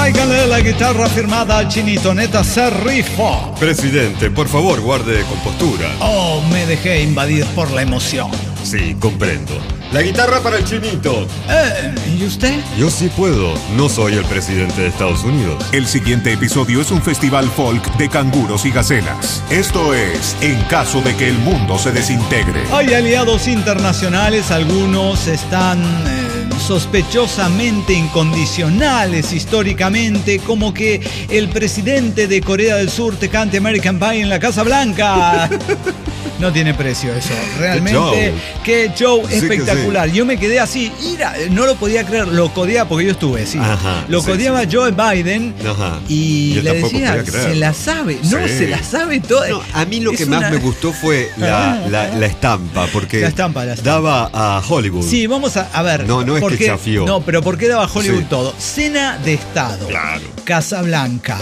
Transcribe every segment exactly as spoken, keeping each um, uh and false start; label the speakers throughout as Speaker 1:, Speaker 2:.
Speaker 1: Tráigale la guitarra firmada al Chinito, neta se rifó.
Speaker 2: Presidente, por favor, guarde compostura.
Speaker 1: Oh, me dejé invadir por la emoción.
Speaker 2: Sí, comprendo. La guitarra para el Chinito.
Speaker 1: Eh, ¿y usted?
Speaker 2: Yo sí puedo. No soy el presidente de Estados Unidos.
Speaker 3: El siguiente episodio es un festival folk de canguros y gacelas. Esto es En caso de que el mundo se desintegre.
Speaker 1: Hay aliados internacionales, algunos están eh, sospechosamente incondicionales históricamente, como que el presidente de Corea del Sur te cante American Pie en la Casa Blanca. No tiene precio eso, realmente. Qué show, qué show espectacular. Sí. Yo me quedé así, ira, no lo podía creer, lo codeaba porque yo estuve, sí. Ajá, lo sí, codeaba sí. Joe Biden. Ajá. Y yo le decía, se la sabe, no, sí. se la sabe toda.
Speaker 2: No, a mí lo es que una... más me gustó fue la, la, la estampa, porque
Speaker 1: la estampa, la estampa.
Speaker 2: daba a Hollywood.
Speaker 1: Sí, vamos a, a ver.
Speaker 2: No, no es que
Speaker 1: qué,
Speaker 2: chafió.
Speaker 1: No, pero ¿por qué daba a Hollywood
Speaker 2: sí.
Speaker 1: todo? Cena de Estado,
Speaker 2: claro.
Speaker 1: Casa Blanca,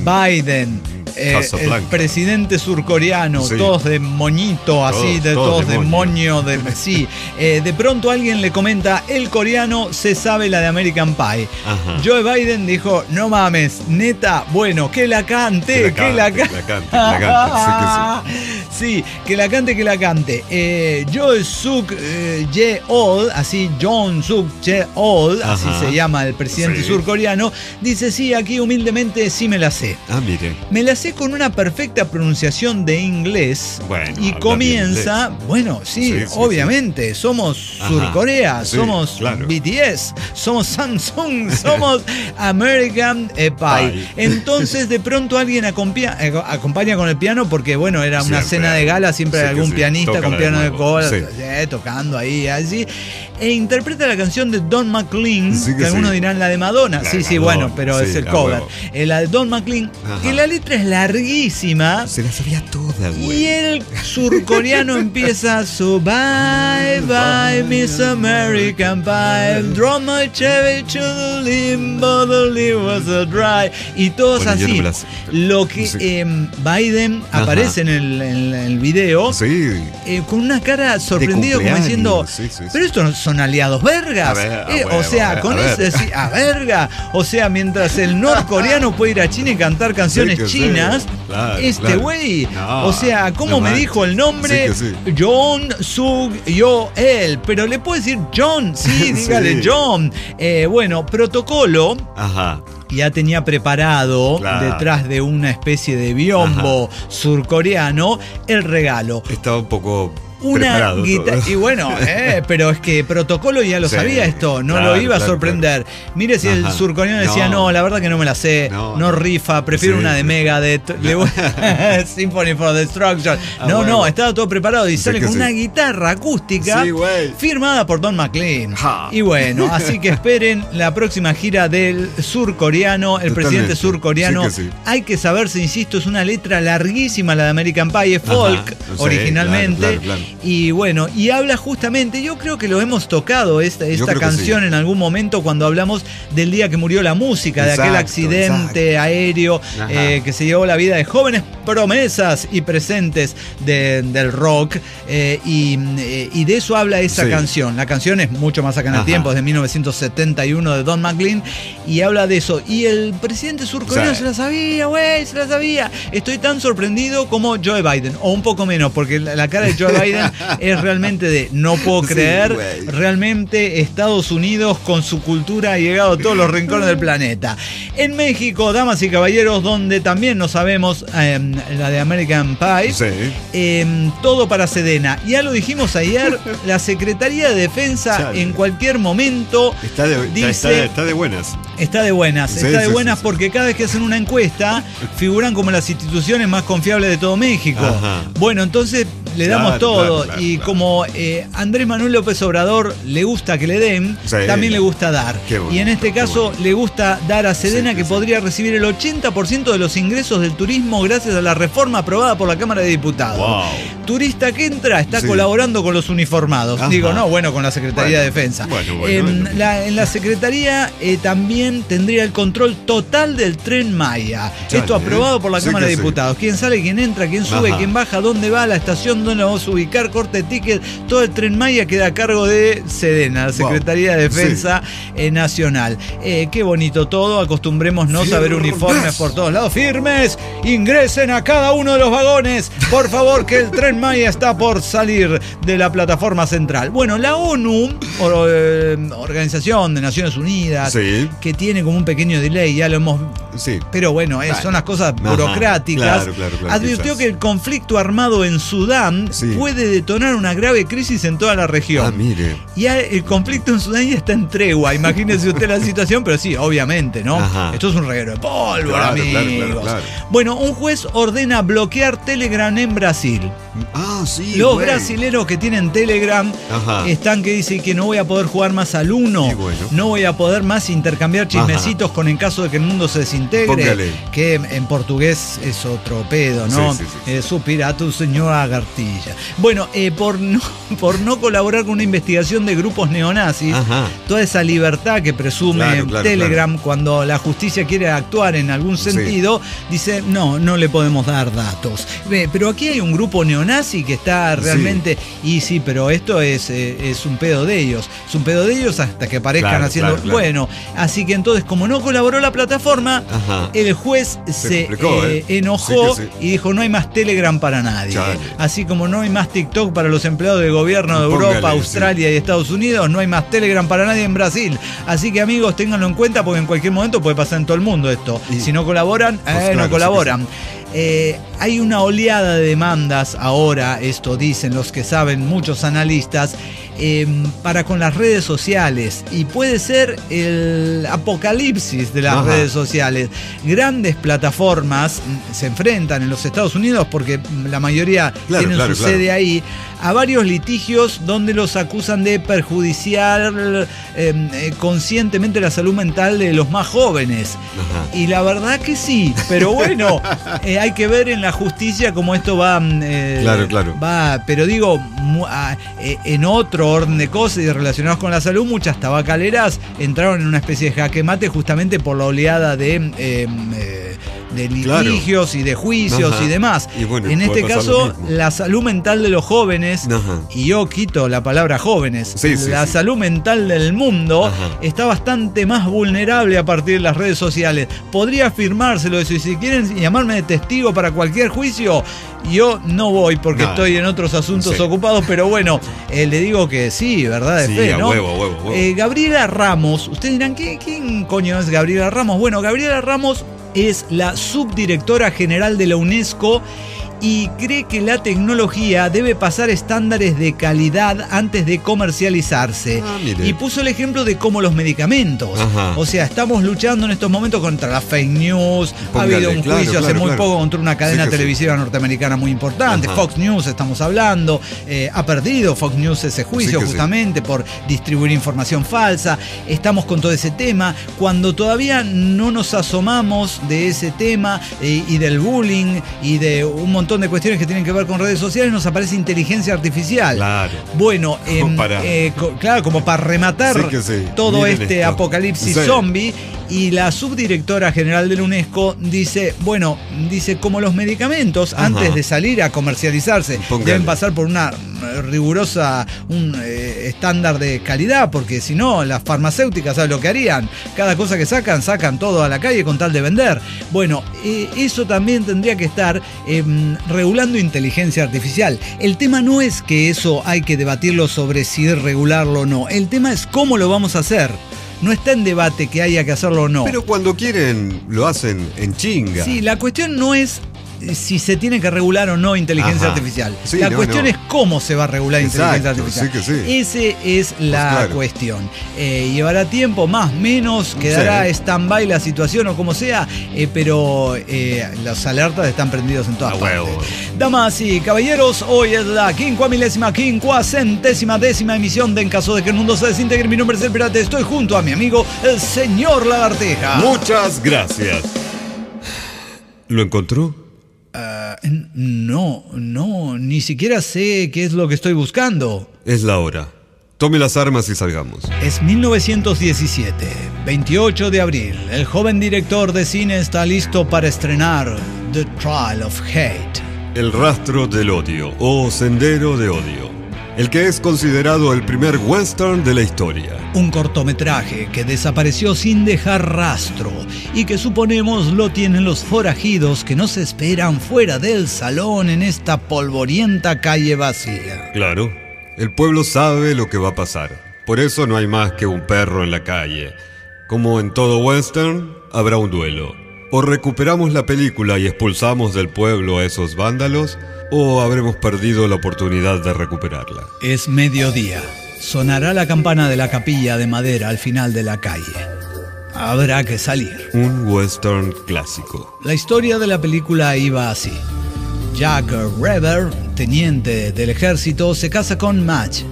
Speaker 1: Biden. Eh, el presidente surcoreano, sí. todos de moñito, así, todos, de, todos, todos de moño, de, sí. Eh, de pronto alguien le comenta, el coreano se sabe la de American Pie. Ajá. Joe Biden dijo, no mames, neta, bueno, que la cante, que la cante. Que la cante, que la cante, sí, que sí. Sí, que la cante, que la cante. Eh, Joe Suk eh, Yeol, así, John Suk Yeol, así se llama el presidente sí. surcoreano, dice, sí, aquí humildemente sí me la sé.
Speaker 2: Ah, mire.
Speaker 1: Me la sé con una perfecta pronunciación de inglés
Speaker 2: bueno,
Speaker 1: y comienza, bueno, sí, sí, sí obviamente, sí. somos Ajá. Surcorea, sí, somos claro. B T S, somos Samsung, somos American eh, Pie. Ay. Entonces de pronto alguien acompaña, eh, acompaña con el piano porque bueno, era una siempre. cena de gala, siempre sí, hay algún sí. pianista Toca con piano de cola, sí. eh, tocando ahí, así, e interpreta la canción de Don McLean, sí que, que algunos sí. dirán la de Madonna, la sí, de sí, Madonna, bueno, pero sí, es el cover, eh, la de Don McLean, Ajá. que la letra es larguísima.
Speaker 2: Se la sabía toda, güey.
Speaker 1: Y el surcoreano empieza su bye bye Miss American Pie, draw my Chevy to the limbo, the limbo was a dry. Y todos bueno, así. No las... Lo que sí. eh, Biden Ajá. aparece en el, en el video
Speaker 2: sí.
Speaker 1: eh, con una cara sorprendido como diciendo, sí, sí, sí. pero estos son aliados vergas. A ver, a eh, huevo, o sea, a ver, con a eso decir, a verga. O sea, mientras el norcoreano puede ir a China y cantar canciones sí, chinas, claro, este güey, claro. no, o sea, ¿cómo no me manches. dijo el nombre? Sí sí. John Suk Yeol, pero le puedo decir John, sí, dígale sí. John. Eh, bueno, protocolo. Ajá. Ya tenía preparado, claro. detrás de una especie de biombo Ajá. surcoreano, el regalo.
Speaker 2: Estaba un poco...
Speaker 1: Una guitarra. Y bueno, eh, pero es que protocolo ya lo sí, sabía esto, no claro, lo iba a claro, sorprender. Claro. Mire si Ajá. el surcoreano decía, no. no, la verdad que no me la sé, no, no rifa, prefiero sí. una de Megadeth, no. Symphony for Destruction. Ah, no, bueno. no, estaba todo preparado y sí sale con sí. una guitarra acústica sí, firmada por Don McLean. Ja. Y bueno, así que esperen la próxima gira del surcoreano, el Totalmente. presidente surcoreano. Sí que sí. Hay que saberse, insisto, es una letra larguísima la de American Pie, es folk Ajá. originalmente. Claro, claro, claro. Y bueno, y habla justamente, yo creo que lo hemos tocado esta, esta canción sí. en algún momento cuando hablamos del día que murió la música, exacto, de aquel accidente exacto. aéreo eh, que se llevó la vida de jóvenes promesas y presentes de, del rock eh, y, eh, y de eso habla esa sí. canción. La canción es mucho más acá en el tiempo, es de mil novecientos setenta y uno de Don McLean y habla de eso. Y el presidente surcoreano se la sabía, güey, se la sabía. Estoy tan sorprendido como Joe Biden, o un poco menos, porque la, la cara de Joe Biden es realmente de no puedo creer, sí, realmente Estados Unidos con su cultura ha llegado a todos los rincones del planeta. En México, damas y caballeros, donde también no sabemos eh, la de American Pie, sí. eh, todo para Sedena. Ya lo dijimos ayer, la Secretaría de Defensa Chale. en cualquier momento
Speaker 2: está de, dice, está, de, está de buenas.
Speaker 1: Está de buenas, sí, está de sí, buenas sí, porque sí. cada vez que hacen una encuesta figuran como las instituciones más confiables de todo México. Ajá. Bueno, entonces le damos claro, todo claro, claro, y claro. como eh, Andrés Manuel López Obrador le gusta que le den, sí, también le gusta dar. Bueno, y en este caso bueno. le gusta dar a Sedena sí, que sí. podría recibir el ochenta por ciento de los ingresos del turismo gracias a la reforma aprobada por la Cámara de Diputados. Wow. Turista que entra está sí. colaborando con los uniformados. Ajá. Digo, no, bueno, con la Secretaría bueno, de Defensa. Bueno, bueno, eh, bueno. La, en la Secretaría eh, también tendría el control total del Tren Maya. Chale, Esto aprobado por la sí Cámara de Diputados. Sí. Quién sale, quién entra, quién sube, Ajá. quién baja, dónde va, la estación ayúdenos a ubicar, corte ticket. Todo el Tren Maya queda a cargo de Sedena, la Secretaría wow. de Defensa sí. eh, Nacional. Eh, qué bonito todo, acostumbrémonos firmes. a ver uniformes por todos lados. ¡Firmes! Ingresen a cada uno de los vagones, por favor, que el Tren Maya está por salir de la plataforma central. Bueno, la ONU, o, eh, Organización de Naciones Unidas, sí. que tiene como un pequeño delay, ya lo hemos... Sí. Pero bueno, eh, son las cosas burocráticas. Ajá, claro, claro, claro, advirtió quizás. que el conflicto armado en Sudán sí. puede detonar una grave crisis en toda la región.
Speaker 2: Ah, mire.
Speaker 1: Y el conflicto en Sudán ya está en tregua. Imagínese usted la situación, pero sí, obviamente, ¿no? Ajá. Esto es un reguero de pólvora, claro, amigos. Claro, claro, claro. Bueno, un juez ordena bloquear Telegram en Brasil.
Speaker 2: Ah, sí.
Speaker 1: Los
Speaker 2: güey.
Speaker 1: brasileros que tienen Telegram Ajá. están que dicen que no voy a poder jugar más al Uno, sí, bueno. no voy a poder más intercambiar chismecitos Ajá. con en caso de que el mundo se desintegre. Póngale. Que en portugués es otro pedo, ¿no? Sí, sí, sí. Eh, Supira tu señora Gartilla. Bueno, eh, por, no, por no colaborar con una investigación de grupos neonazis, Ajá. toda esa libertad que presume claro, claro, Telegram claro. cuando la justicia quiere actuar en algún sentido, sí. dice, no, no le podemos dar datos. Eh, pero aquí hay un grupo neonazi que está realmente... Sí. Y sí, pero esto es, eh, es un pedo de ellos. Es un pedo de ellos hasta que aparezcan claro, haciendo... Claro, claro. Bueno, así que entonces, como no colaboró la plataforma, Ajá. el juez se, se explicó, eh, eh. enojó sí sí. y dijo, no hay más Telegram para nadie. Chale. Así como no hay más TikTok para los empleados del gobierno de Póngale, Europa, Australia sí. y Estados Unidos, no hay más Telegram para nadie en Brasil. Así que, amigos, ténganlo en cuenta porque en cualquier momento puede pasar en todo el mundo esto. Y si no colaboran, pues eh, claro, no colaboran. Sí sí. Eh, hay una oleada de demandas ahora, esto dicen los que saben, muchos analistas, eh, para con las redes sociales, y puede ser el apocalipsis de las Ajá. redes sociales. Grandes plataformas se enfrentan en los Estados Unidos, porque la mayoría claro, tienen claro, su claro. sede ahí, a varios litigios donde los acusan de perjudiciar eh, eh, conscientemente la salud mental de los más jóvenes. Ajá. Y la verdad que sí, pero bueno, eh, hay que ver en la justicia cómo esto va, eh,
Speaker 2: claro, claro.
Speaker 1: va, pero digo, mu- a, eh, en otro orden de cosas y relacionados con la salud, muchas tabacaleras entraron en una especie de jaque mate justamente por la oleada de... Eh, eh, de litigios claro. y de juicios Ajá. y demás. Y bueno, en este caso, la salud mental de los jóvenes, Ajá. y yo quito la palabra jóvenes, sí, sí, la sí. salud mental del mundo Ajá. está bastante más vulnerable a partir de las redes sociales. Podría afirmárselo eso, y si quieren llamarme de testigo para cualquier juicio, yo no voy porque no, estoy en otros asuntos sí. ocupados, pero bueno, eh, le digo que sí, verdad de
Speaker 2: sí,
Speaker 1: fe,
Speaker 2: a
Speaker 1: ¿no?
Speaker 2: Huevo, huevo, huevo.
Speaker 1: Eh, Gabriela Ramos, ustedes dirán, ¿qué, ¿quién coño es Gabriela Ramos? Bueno, Gabriela Ramos es la subdirectora general de la UNESCO y cree que la tecnología debe pasar estándares de calidad antes de comercializarse. Ah, y puso el ejemplo de cómo los medicamentos. Ajá. O sea, estamos luchando en estos momentos contra las fake news. Póngale, ha habido un claro, juicio claro, hace muy claro. poco contra una cadena sí televisiva sí. norteamericana muy importante. Ajá. Fox News, estamos hablando. Eh, ha perdido Fox News ese juicio sí justamente sí. por distribuir información falsa. Estamos con todo ese tema. Cuando todavía no nos asomamos de ese tema eh, y del bullying y de un montón de cuestiones que tienen que ver con redes sociales, nos aparece inteligencia artificial.
Speaker 2: Claro.
Speaker 1: Bueno, eh, eh, co- claro, como para rematar sí sí. todo Miren este esto. apocalipsis sí. zombie. Y la subdirectora general de la UNESCO dice, bueno, dice como los medicamentos, Ajá. antes de salir a comercializarse, Póngale. deben pasar por una rigurosa, un eh, estándar de calidad, porque si no, las farmacéuticas, ¿sabes lo que harían? Cada cosa que sacan, sacan todo a la calle con tal de vender. Bueno, eh, eso también tendría que estar eh, regulando inteligencia artificial. El tema no es que eso hay que debatirlo sobre si regularlo o no. El tema es cómo lo vamos a hacer. No está en debate que haya que hacerlo o no.
Speaker 2: Pero cuando quieren, lo hacen en chinga.
Speaker 1: Sí, la cuestión no es si se tiene que regular o no inteligencia Ajá. artificial. Sí, la no, cuestión no. es cómo se va a regular Exacto, inteligencia artificial. Sí que sí. Esa es la pues claro. cuestión. Eh, llevará tiempo, más, menos, quedará sí. stand-by la situación o como sea, eh, pero eh, las alertas están prendidos en todas ah, partes. Huevo. Damas y caballeros, hoy es la quincuamilésima, quincuacentésima décima emisión de En Caso de que el Mundo se Desintegre. Mi nombre es El Pirata, estoy junto a mi amigo, el señor Lagartija.
Speaker 2: Muchas gracias. ¿Lo encontró?
Speaker 1: Uh, no, no, ni siquiera sé qué es lo que estoy buscando.
Speaker 2: Es la hora. Tome las armas y salgamos.
Speaker 1: Es mil novecientos diecisiete, veintiocho de abril. El joven director de cine está listo para estrenar The Trial of Hate.
Speaker 2: El rastro del odio o Sendero de Odio, el que es considerado el primer western de la historia.
Speaker 1: Un cortometraje que desapareció sin dejar rastro y que suponemos lo tienen los forajidos que nos esperan fuera del salón en esta polvorienta calle vacía.
Speaker 2: Claro, el pueblo sabe lo que va a pasar. Por eso no hay más que un perro en la calle. Como en todo western, habrá un duelo. O recuperamos la película y expulsamos del pueblo a esos vándalos, o habremos perdido la oportunidad de recuperarla.
Speaker 1: Es mediodía. Sonará la campana de la capilla de madera al final de la calle. Habrá que salir.
Speaker 2: Un western clásico.
Speaker 1: La historia de la película iba así. Jack Reber, teniente del ejército, se casa con Madge,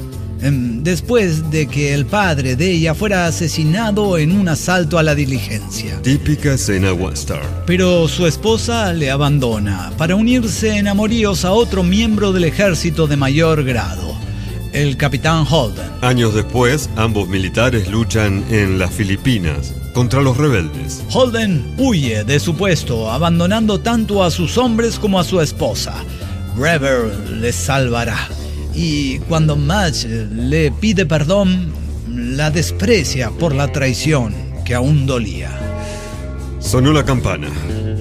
Speaker 1: después de que el padre de ella fuera asesinado en un asalto a la diligencia.
Speaker 2: Típica escena western.
Speaker 1: Pero su esposa le abandona para unirse en amoríos a otro miembro del ejército de mayor grado, el capitán Holden.
Speaker 2: Años después, ambos militares luchan en las Filipinas contra los rebeldes.
Speaker 1: Holden huye de su puesto, abandonando tanto a sus hombres como a su esposa. Reber les salvará. Y cuando Madge le pide perdón, la desprecia por la traición que aún dolía.
Speaker 2: Sonó la campana.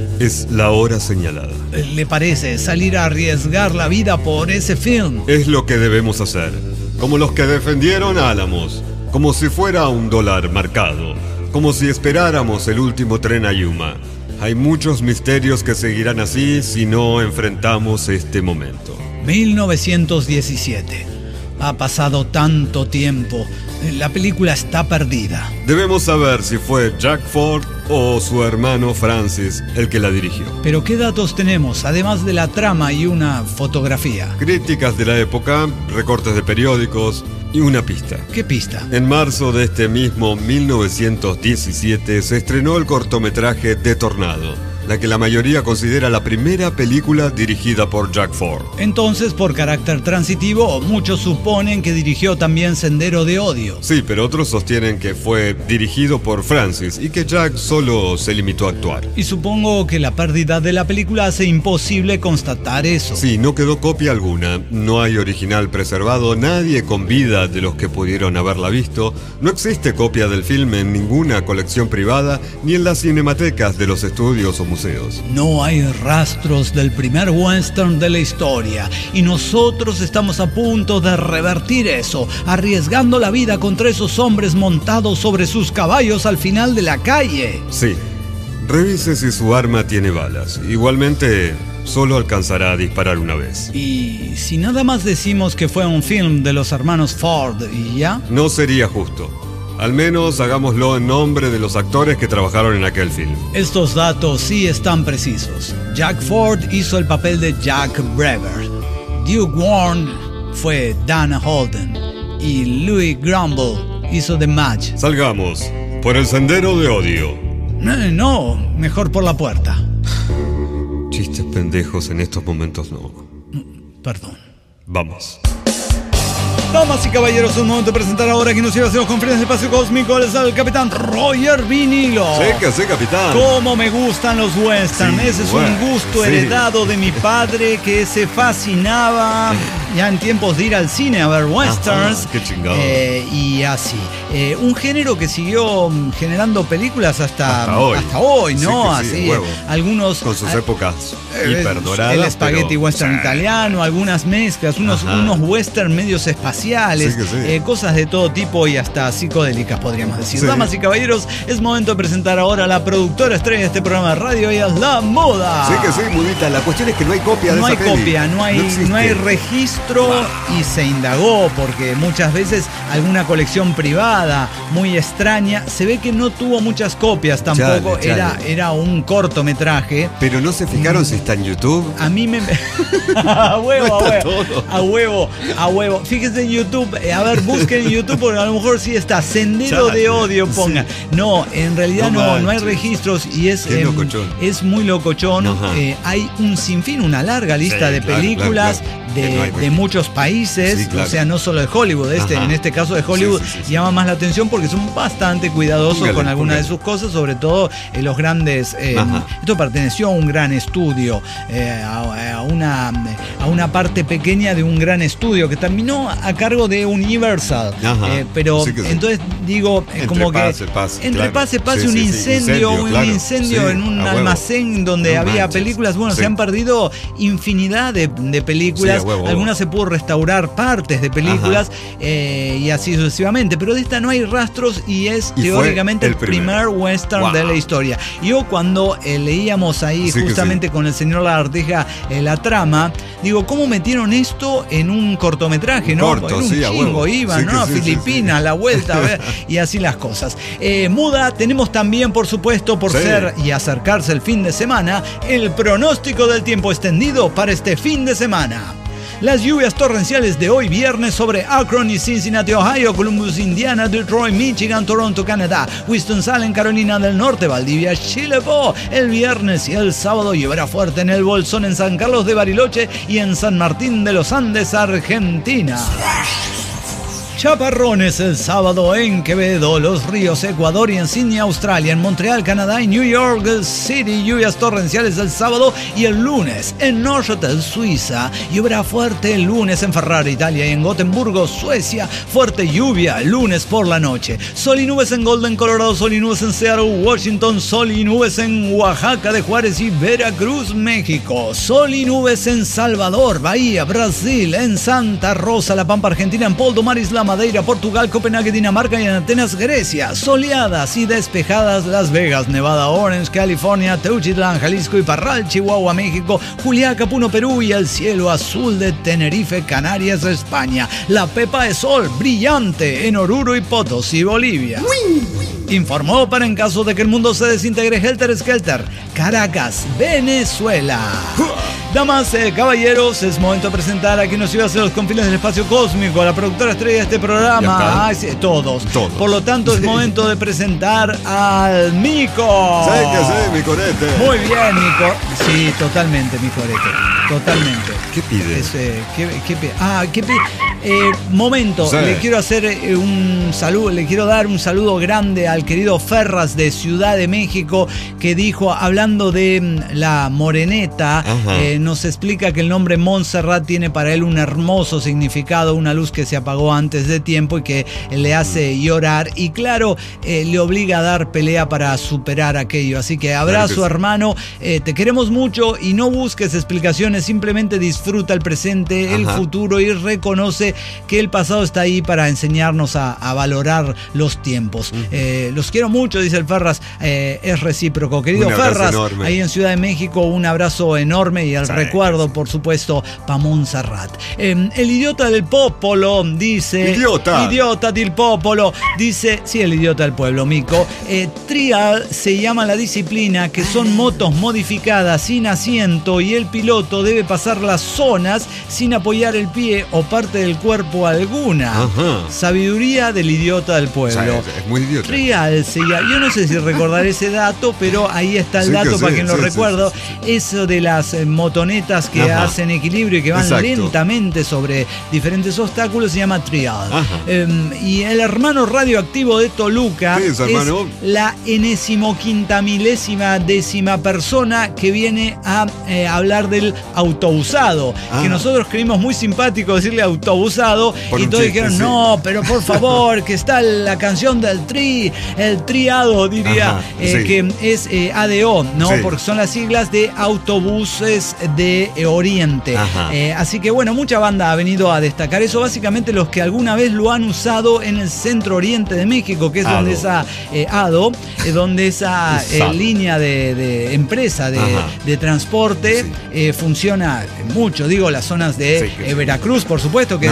Speaker 2: Es la hora señalada.
Speaker 1: ¿Le parece salir a arriesgar la vida por ese film?
Speaker 2: Es lo que debemos hacer. Como los que defendieron a Álamos. Como si fuera un dólar marcado. Como si esperáramos el último tren a Yuma. Hay muchos misterios que seguirán así si no enfrentamos este momento.
Speaker 1: mil novecientos diecisiete. Ha pasado tanto tiempo. La película está perdida.
Speaker 2: Debemos saber si fue Jack Ford o su hermano Francis el que la dirigió.
Speaker 1: Pero ¿qué datos tenemos, además de la trama y una fotografía?
Speaker 2: Críticas de la época, recortes de periódicos y una pista.
Speaker 1: ¿Qué pista?
Speaker 2: En marzo de este mismo mil novecientos diecisiete se estrenó el cortometraje The Tornado, la que la mayoría considera la primera película dirigida por Jack Ford.
Speaker 1: Entonces, por carácter transitivo, muchos suponen que dirigió también Sendero de Odio.
Speaker 2: Sí, pero otros sostienen que fue dirigido por Francis y que Jack solo se limitó a actuar.
Speaker 1: Y supongo que la pérdida de la película hace imposible constatar eso.
Speaker 2: Sí, no quedó copia alguna, no hay original preservado, nadie con vida de los que pudieron haberla visto, no existe copia del filme en ninguna colección privada ni en las cinematecas de los estudios o museos.
Speaker 1: No hay rastros del primer western de la historia y nosotros estamos a punto de revertir eso, arriesgando la vida contra esos hombres montados sobre sus caballos al final de la calle.
Speaker 2: Sí, revise si su arma tiene balas. Igualmente, solo alcanzará a disparar una vez.
Speaker 1: ¿Y si nada más decimos que fue un film de los hermanos Ford y ya?
Speaker 2: No sería justo. Al menos hagámoslo en nombre de los actores que trabajaron en aquel film.
Speaker 1: Estos datos sí están precisos. Jack Ford hizo el papel de Jack Brewer. Duke Warren fue Dana Holden. Y Louis Grumble hizo de Madge.
Speaker 2: Salgamos por el Sendero de Odio.
Speaker 1: No, no, mejor por la puerta.
Speaker 2: Chistes pendejos en estos momentos no.
Speaker 1: Perdón.
Speaker 2: Vamos.
Speaker 1: Damas y caballeros, es un momento de presentar ahora que nos lleva a hacer las conferencias del espacio cósmico el capitán Roger Vinilo.
Speaker 2: Sí, que sí, capitán.
Speaker 1: Cómo me gustan los westerns. Sí, Ese es bueno, un gusto sí. heredado de mi padre que se fascinaba ya en tiempos de ir al cine a ver westerns.
Speaker 2: Ajá, qué chingado.
Speaker 1: Eh, y así. Eh, un género que siguió generando películas hasta,
Speaker 2: hasta hoy,
Speaker 1: hasta hoy ¿no?
Speaker 2: Sí, sí,
Speaker 1: así.
Speaker 2: Huevo.
Speaker 1: Algunos.
Speaker 2: Con sus
Speaker 1: a,
Speaker 2: épocas
Speaker 1: eh,
Speaker 2: hiperdoradas.
Speaker 1: El espagueti
Speaker 2: pero...
Speaker 1: western sí. italiano, algunas mezclas, unos, unos western medios espaciales. Sí, sí. Eh, cosas de todo tipo y hasta psicodélicas, podríamos decir. Sí. Damas y caballeros, es momento de presentar ahora a la productora estrella de este programa de radio, ella es La Muda.
Speaker 2: Sí que sí, Mudita. La cuestión es que no hay copia de
Speaker 1: no
Speaker 2: esa
Speaker 1: hay
Speaker 2: peli.
Speaker 1: copia, no hay, no, no hay registro ah. y se indagó porque muchas veces alguna colección privada muy extraña, se ve que no tuvo muchas copias tampoco, chale, era, chale. era un cortometraje.
Speaker 2: Pero no se fijaron mm. si está en YouTube.
Speaker 1: A mí me... a huevo,
Speaker 2: no
Speaker 1: a huevo,
Speaker 2: todo.
Speaker 1: a huevo, a huevo. Fíjense en YouTube, eh, a ver, busquen en YouTube porque a lo mejor sí está Sendero chale. de Odio, pongan. Sí. No, en realidad no, no, no hay registros y es, eh, es muy locochón. Eh, hay un sinfín, una larga lista sí, de películas. Claro, claro. De, no de muchos países, sí, claro. O sea, no solo de Hollywood, este, en este caso de Hollywood, sí, sí, sí, llama sí. más la atención porque son bastante cuidadosos póngale, con algunas de sus cosas, sobre todo en los grandes... Eh, esto perteneció a un gran estudio, eh, a, a, una, a una parte pequeña de un gran estudio que terminó a cargo de Universal. Eh, pero sí entonces sí. digo,
Speaker 2: entre
Speaker 1: como
Speaker 2: pase,
Speaker 1: que
Speaker 2: pase,
Speaker 1: entre
Speaker 2: claro.
Speaker 1: pase, pase
Speaker 2: sí,
Speaker 1: un
Speaker 2: sí,
Speaker 1: incendio,
Speaker 2: sí, incendio,
Speaker 1: un
Speaker 2: claro.
Speaker 1: incendio
Speaker 2: sí,
Speaker 1: en un
Speaker 2: a
Speaker 1: almacén
Speaker 2: huevo.
Speaker 1: donde
Speaker 2: no
Speaker 1: había
Speaker 2: manches.
Speaker 1: películas. Bueno,
Speaker 2: sí.
Speaker 1: se han perdido infinidad de, de películas.
Speaker 2: Sí, a huevo,
Speaker 1: algunas se pudo restaurar partes de películas eh, y así sucesivamente. Pero de esta no hay rastros y es y teóricamente el, el primer, primer western wow. de la historia. Yo cuando eh, leíamos ahí sí justamente sí. con el señor Lagartija eh, la trama, digo, ¿cómo metieron esto en un cortometraje?
Speaker 2: Un
Speaker 1: ¿no?
Speaker 2: corto,
Speaker 1: en un
Speaker 2: sí,
Speaker 1: chingo iban,
Speaker 2: sí,
Speaker 1: ¿no? A
Speaker 2: sí,
Speaker 1: Filipinas,
Speaker 2: sí, sí.
Speaker 1: la vuelta, a ver, y así las cosas. Eh, Muda, tenemos también, por supuesto, por sí. ser y acercarse el fin de semana, el pronóstico del tiempo extendido para este fin de semana. Las lluvias torrenciales de hoy viernes sobre Akron y Cincinnati, Ohio, Columbus, Indiana, Detroit, Michigan, Toronto, Canadá, Winston-Salem, Carolina del Norte, Valdivia, Chile. El viernes y el sábado lloverá fuerte en el Bolsón, en San Carlos de Bariloche y en San Martín de los Andes, Argentina. Chaparrones el sábado en Quevedo, Los Ríos, Ecuador y en Sydney, Australia, en Montreal, Canadá y New York City, lluvias torrenciales el sábado y el lunes en Neuchâtel, Suiza, lloverá fuerte el lunes en Ferrara, Italia y en Gotemburgo, Suecia, fuerte lluvia el lunes por la noche, sol y nubes en Golden, Colorado, sol y nubes en Seattle, Washington, sol y nubes en Oaxaca de Juárez y Veracruz, México, sol y nubes en Salvador, Bahía, Brasil, en Santa Rosa, La Pampa, Argentina, en Poldomar, Isla Madeira, Portugal, Copenhague, Dinamarca y en Atenas, Grecia. Soleadas y despejadas Las Vegas, Nevada, Orange, California, Teuchitlán, Jalisco y Parral, Chihuahua, México, Juliaca, Puno, Perú y el cielo azul de Tenerife, Canarias, España. La Pepa de Sol, brillante en Oruro y Potosí, Bolivia. Uy. Informó para en caso de que el mundo se desintegre Helter Skelter, Caracas, Venezuela. Damas, eh, caballeros, es momento de presentar a quien nos iba a hacer los confines del espacio cósmico, a la productora estrella de este programa. Ah, sí, todos. todos. Por lo tanto, es momento de presentar al Mico.
Speaker 2: Sí, que sí, mi corete.
Speaker 1: Muy bien, Mico. Sí, totalmente, mi corete. Totalmente.
Speaker 2: ¿Qué pide?
Speaker 1: Es, eh, ¿qué, qué pide? Ah, ¿qué pide? Eh, momento, sí. Le quiero hacer eh, un saludo, le quiero dar un saludo grande al querido Ferras de Ciudad de México, que dijo, hablando de la moreneta, eh, nos explica que el nombre Montserrat tiene para él un hermoso significado, una luz que se apagó antes de tiempo y que le hace llorar y claro, eh, le obliga a dar pelea para superar aquello. Así que abrazo, claro que hermano, eh, te queremos mucho y no busques explicaciones, simplemente disfruta el presente, Ajá. el futuro y reconoce que el pasado está ahí para enseñarnos a, a valorar los tiempos. Uh-huh. Eh, los quiero mucho, dice el Ferras, eh, es recíproco. Querido Ferras, enorme. Ahí en Ciudad de México, un abrazo enorme y al sí, recuerdo, sí. por supuesto, pa' Montserrat. Eh, el idiota del popolo dice...
Speaker 2: Idiota.
Speaker 1: Idiota del popolo. Dice, sí, el idiota del pueblo, Mico. Eh, trial se llama la disciplina, que son motos modificadas sin asiento y el piloto debe pasar las zonas sin apoyar el pie o parte del cuerpo alguna. Ajá. Sabiduría del idiota del pueblo.
Speaker 2: O sea, es, es muy idiota.
Speaker 1: Trial se llama, yo no sé si recordar ese dato, pero ahí está el sí, dato para sí, quien sí, lo sí, recuerdo. Sí, sí, sí. Eso de las eh, motonetas que Ajá. hacen equilibrio y que van Exacto. lentamente sobre diferentes obstáculos se llama trial. Eh, y el hermano radioactivo de Toluca es, es la enésimo quinta milésima décima persona que viene a eh, hablar del autousado. Ah. Que nosotros creímos muy simpático decirle autousado Por y todos chiste, dijeron, sí. no, pero por favor, que está la canción del tri, el triado, diría, Ajá, eh, sí. que es eh, A D O, ¿no? Sí. Porque son las siglas de Autobuses de Oriente. Eh, así que bueno, mucha banda ha venido a destacar eso, básicamente los que alguna vez lo han usado en el centro oriente de México, que es Ado. donde esa eh, A D O, eh, donde esa eh, línea de, de empresa de, de transporte sí. eh, funciona mucho. Digo, las zonas de sí, eh, Veracruz, por supuesto, que es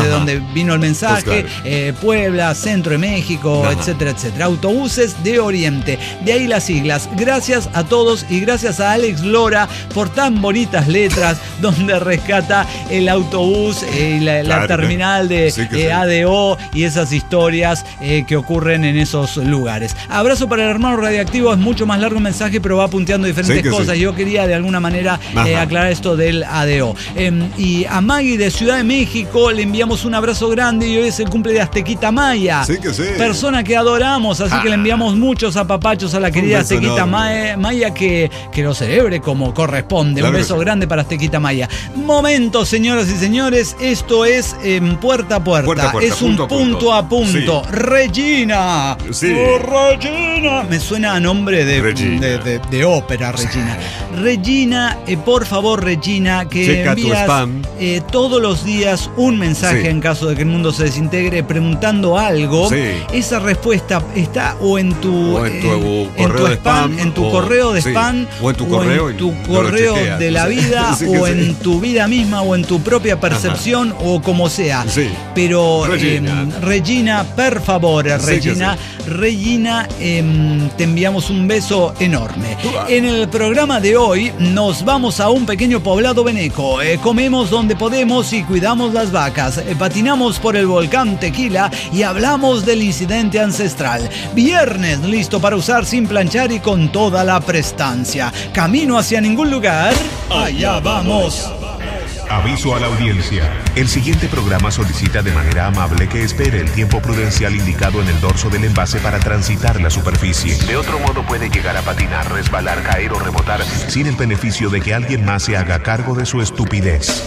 Speaker 1: de donde vino el mensaje, pues claro. eh, Puebla, centro de México, Ajá. etcétera, etcétera. Autobuses de Oriente. De ahí las siglas. Gracias a todos y gracias a Alex Lora por tan bonitas letras donde rescata el autobús eh, y la, claro, la terminal de sí eh, sí. A D O y esas historias eh, que ocurren en esos lugares. Abrazo para el hermano radioactivo. Es mucho más largo el mensaje, pero va punteando diferentes sí cosas. Sí. Yo quería de alguna manera eh, aclarar esto del A D O. Eh, y a Maggie de Ciudad de México le enviamos un abrazo grande y hoy es el cumple de Aztequita Maya.
Speaker 2: Sí que sí.
Speaker 1: Persona que adoramos, así ah. que le enviamos muchos apapachos a la querida Aztequita Maya, Maya que, que lo celebre como corresponde. Claro un beso grande para Aztequita Maya. Momento, señoras y señores, esto es en Puerta a Puerta. Puerta, a puerta es un punto, punto a punto. punto. Sí. Regina.
Speaker 2: Sí.
Speaker 1: Oh, Regina. Me suena a nombre de, de, de, de ópera, Regina. Regina, eh, por favor, Regina, que Checa envías eh, todos los días un mensaje sí. en caso de que el mundo se desintegre preguntando algo. Sí. Esa respuesta está o en tu,
Speaker 2: o en tu,
Speaker 1: eh,
Speaker 2: correo,
Speaker 1: en tu
Speaker 2: de
Speaker 1: spam,
Speaker 2: spam,
Speaker 1: en tu
Speaker 2: o,
Speaker 1: correo de
Speaker 2: sí.
Speaker 1: spam,
Speaker 2: o en tu correo,
Speaker 1: o en tu correo de la vida, sí o en sí. tu vida misma, o en tu propia percepción, Ajá. o como sea.
Speaker 2: Sí.
Speaker 1: Pero
Speaker 2: Regina,
Speaker 1: eh, Regina, per favor, sí Regina, sí. Regina, eh, te enviamos un beso enorme. En el programa de hoy nos vamos a un pequeño poblado veneco. Eh, comemos donde podemos y cuidamos las vacas. Eh, patinamos por el volcán Tequila y hablamos del incidente ancestral. Viernes listo para usar sin planchar y con toda la prestancia. Camino hacia ningún lugar. Allá vamos.
Speaker 3: Aviso a la audiencia. El siguiente programa solicita de manera amable que espere el tiempo prudencial indicado en el dorso del envase para transitar la superficie. De otro modo puede llegar a patinar, resbalar, caer o rebotar sin el beneficio de que alguien más se haga cargo de su estupidez.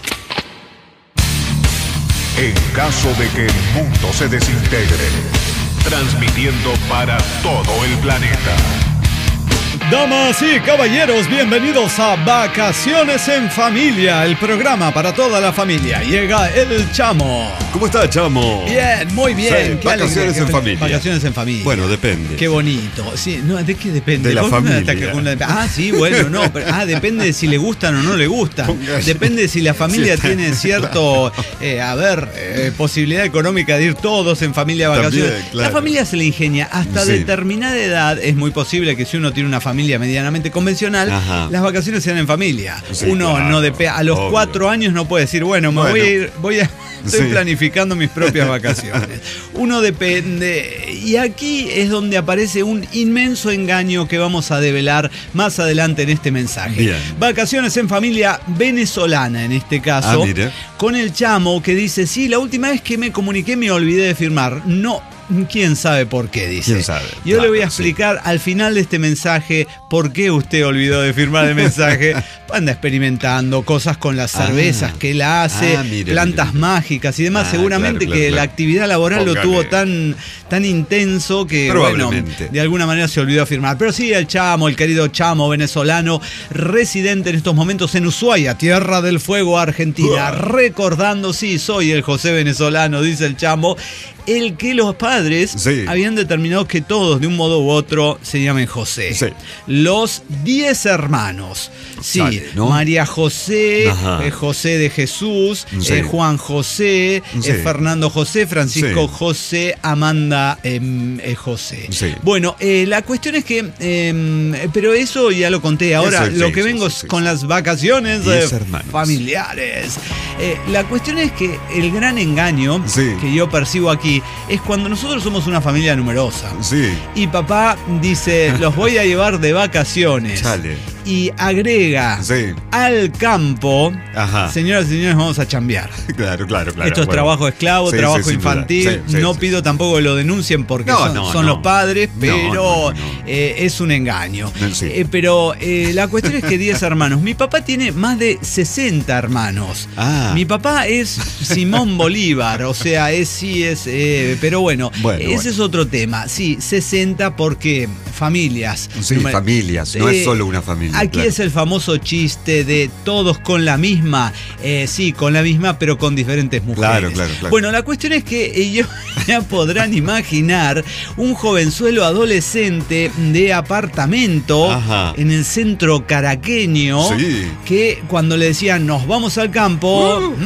Speaker 3: En caso de que el mundo se desintegre, transmitiendo para todo el planeta.
Speaker 1: Damas y caballeros, bienvenidos a Vacaciones en Familia, el programa para toda la familia. Llega el Chamo.
Speaker 2: ¿Cómo está, Chamo?
Speaker 1: Bien, muy bien.
Speaker 2: Sí, vacaciones en familia.
Speaker 1: Vacaciones en familia.
Speaker 2: Bueno, depende.
Speaker 1: Qué bonito. Sí, no, ¿de qué depende?
Speaker 2: De la familia.
Speaker 1: Ah, sí, bueno, no. Pero, ah, depende de si le gustan o no le gustan. Depende de si la familia sí, tiene cierto, eh, a ver, eh, posibilidad económica de ir todos en familia a vacaciones. También, claro. La familia se le ingenia. Hasta sí. determinada edad es muy posible que si uno tiene una familia familia medianamente convencional, Ajá. las vacaciones sean en familia. Sí, Uno claro, no de a los obvio. cuatro años no puede decir, bueno, me bueno. voy a ir, voy a estoy sí. planificando mis propias vacaciones. Uno depende. Y aquí es donde aparece un inmenso engaño que vamos a develar más adelante en este mensaje.
Speaker 2: Bien.
Speaker 1: Vacaciones en familia venezolana, en este caso,
Speaker 2: ah,
Speaker 1: con el Chamo que dice, sí, la última vez que me comuniqué me olvidé de firmar. No. ¿Quién sabe por qué? Dice.
Speaker 2: ¿Quién sabe?
Speaker 1: Yo claro, le voy a explicar sí. al final de este mensaje por qué usted olvidó de firmar el mensaje. Anda experimentando cosas con las cervezas ah, que él hace, ah, mire, plantas mire. mágicas y demás. Ah, Seguramente claro, claro, que claro. la actividad laboral Póngale. lo tuvo tan, tan intenso que, bueno, de alguna manera se olvidó de firmar. Pero sí, el Chamo, el querido Chamo venezolano, residente en estos momentos en Ushuaia, Tierra del Fuego, Argentina. Uh. Recordando, sí, soy el José venezolano, dice el Chamo. El que los padres sí. habían determinado que todos, de un modo u otro, se llamen José.
Speaker 2: Sí.
Speaker 1: Los diez hermanos. Sí, Sale, ¿no? María José, eh, José de Jesús, sí. eh, Juan José, sí. eh, Fernando José, Francisco sí. José, Amanda eh, eh, José.
Speaker 2: Sí.
Speaker 1: Bueno, eh, la cuestión es que, eh, pero eso ya lo conté. Ahora
Speaker 2: eso,
Speaker 1: lo
Speaker 2: sí,
Speaker 1: que
Speaker 2: sí,
Speaker 1: vengo
Speaker 2: sí, sí,
Speaker 1: con
Speaker 2: sí.
Speaker 1: las vacaciones eh, familiares. Eh, la cuestión es que el gran engaño
Speaker 2: sí.
Speaker 1: que yo percibo aquí es cuando nosotros somos una familia numerosa.
Speaker 2: Sí.
Speaker 1: Y papá dice, los voy a llevar de vacaciones.
Speaker 2: Chale.
Speaker 1: Y agrega
Speaker 2: sí.
Speaker 1: al campo,
Speaker 2: Ajá.
Speaker 1: señoras y señores, vamos a chambear.
Speaker 2: Claro, claro, claro.
Speaker 1: Esto es
Speaker 2: bueno.
Speaker 1: trabajo esclavo,
Speaker 2: sí,
Speaker 1: trabajo
Speaker 2: sí,
Speaker 1: infantil.
Speaker 2: Sí, sí,
Speaker 1: no
Speaker 2: sí,
Speaker 1: pido
Speaker 2: sí.
Speaker 1: tampoco que lo denuncien porque
Speaker 2: no,
Speaker 1: son,
Speaker 2: no,
Speaker 1: son
Speaker 2: no.
Speaker 1: los padres, pero
Speaker 2: no, no, no.
Speaker 1: Eh, es un engaño.
Speaker 2: Sí.
Speaker 1: Eh, pero eh, la cuestión es que diez hermanos. Mi papá tiene más de sesenta hermanos.
Speaker 2: Ah.
Speaker 1: Mi papá es Simón Bolívar, o sea, es sí, es... Eh, pero bueno, bueno ese bueno. es otro tema. Sí, sesenta porque familias.
Speaker 2: Sí, no, familias, no eh, es solo una familia.
Speaker 1: Aquí
Speaker 2: claro.
Speaker 1: es el famoso chiste de todos con la misma, eh, sí, con la misma, pero con diferentes mujeres.
Speaker 2: Claro, claro, claro.
Speaker 1: Bueno, la cuestión es que ellos ya podrán imaginar un jovenzuelo adolescente de apartamento Ajá. en el centro caraqueño,
Speaker 2: sí.
Speaker 1: que cuando le decían nos vamos al campo, uh. mmm,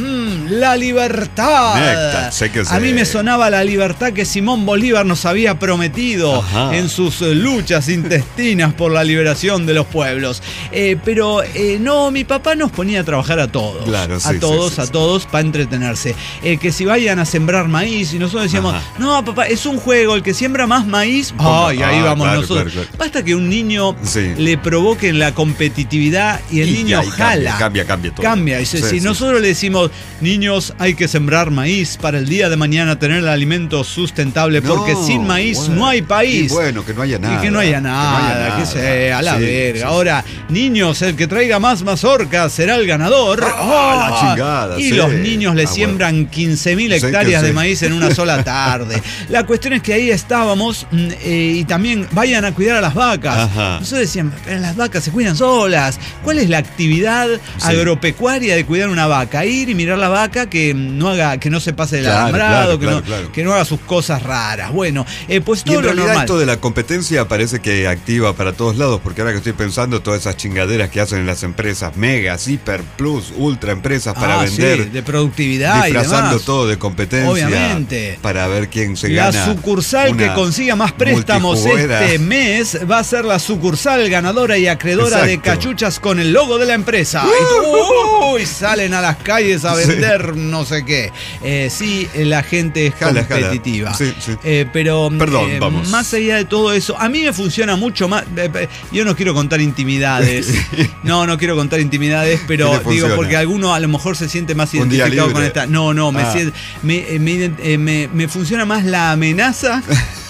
Speaker 1: La libertad.
Speaker 2: Necta, sé que sé.
Speaker 1: A mí me sonaba la libertad que Simón Bolívar nos había prometido. Ajá. En sus luchas intestinas por la liberación de los pueblos. Eh, pero eh, no, mi papá nos ponía a trabajar a todos.
Speaker 2: Claro, sí,
Speaker 1: a todos,
Speaker 2: sí, sí,
Speaker 1: a
Speaker 2: sí.
Speaker 1: todos para entretenerse. Eh, que si vayan a sembrar maíz y nosotros decíamos, ajá, no, papá, es un juego, el que siembra más maíz, ay, ahí
Speaker 2: ah,
Speaker 1: vamos
Speaker 2: claro,
Speaker 1: nosotros.
Speaker 2: Claro, claro.
Speaker 1: Basta que un niño
Speaker 2: sí.
Speaker 1: le provoque la competitividad y el y niño
Speaker 2: ya, y
Speaker 1: jala.
Speaker 2: Cambia, cambia, cambia todo.
Speaker 1: Cambia. Y si,
Speaker 2: sí,
Speaker 1: si
Speaker 2: sí.
Speaker 1: nosotros le decimos, niños, hay que sembrar maíz para el día de mañana tener el alimento sustentable, no, porque sin maíz bueno, no hay país.
Speaker 2: Y bueno, que no haya nada.
Speaker 1: Y que no haya nada, que, no haya nada, que sea, a la sí, verga. Sí, Ahora, sí. niños, el que traiga más mazorcas será el ganador.
Speaker 2: ¡Oh, oh, la chingada!
Speaker 1: Y
Speaker 2: sí.
Speaker 1: los niños le ah, siembran bueno. quince mil hectáreas
Speaker 2: sí,
Speaker 1: de
Speaker 2: sí.
Speaker 1: maíz en una sola tarde. La cuestión es que ahí estábamos eh, y también vayan a cuidar a las vacas.
Speaker 2: Ajá.
Speaker 1: Nosotros decíamos, pero las vacas se cuidan solas. ¿Cuál es la actividad sí. agropecuaria de cuidar una vaca? Ir y mirar la vaca que no haga, que no se pase del
Speaker 2: claro,
Speaker 1: alambrado,
Speaker 2: claro,
Speaker 1: que,
Speaker 2: claro,
Speaker 1: no,
Speaker 2: claro.
Speaker 1: que no haga sus cosas raras. Bueno, eh, pues todo
Speaker 2: y en
Speaker 1: lo
Speaker 2: realidad
Speaker 1: normal.
Speaker 2: Esto de la competencia parece que activa para todos lados, porque ahora que estoy pensando todas esas chingaderas que hacen en las empresas, megas, hiper, plus, ultra empresas para
Speaker 1: ah,
Speaker 2: vender.
Speaker 1: Sí, de productividad
Speaker 2: disfrazando
Speaker 1: y demás.
Speaker 2: todo de competencia.
Speaker 1: Obviamente.
Speaker 2: Para ver quién se
Speaker 1: la
Speaker 2: gana.
Speaker 1: La sucursal que consiga más préstamos este mes va a ser la sucursal ganadora y acreedora Exacto. de cachuchas con el logo de la empresa. Uh, y, y salen a las calles a vender sí. no sé qué. Eh, sí, la gente es jala, competitiva.
Speaker 2: jala. Sí, sí.
Speaker 1: Eh, pero
Speaker 2: Perdón,
Speaker 1: eh,
Speaker 2: vamos.
Speaker 1: más allá de todo eso, a mí me funciona mucho más. Eh, yo no quiero contar intimidades. No, no quiero contar intimidades, pero digo, porque alguno a lo mejor se siente más identificado con esta. No, no, me, ah. siente, me, me, me, me, me funciona más la amenaza.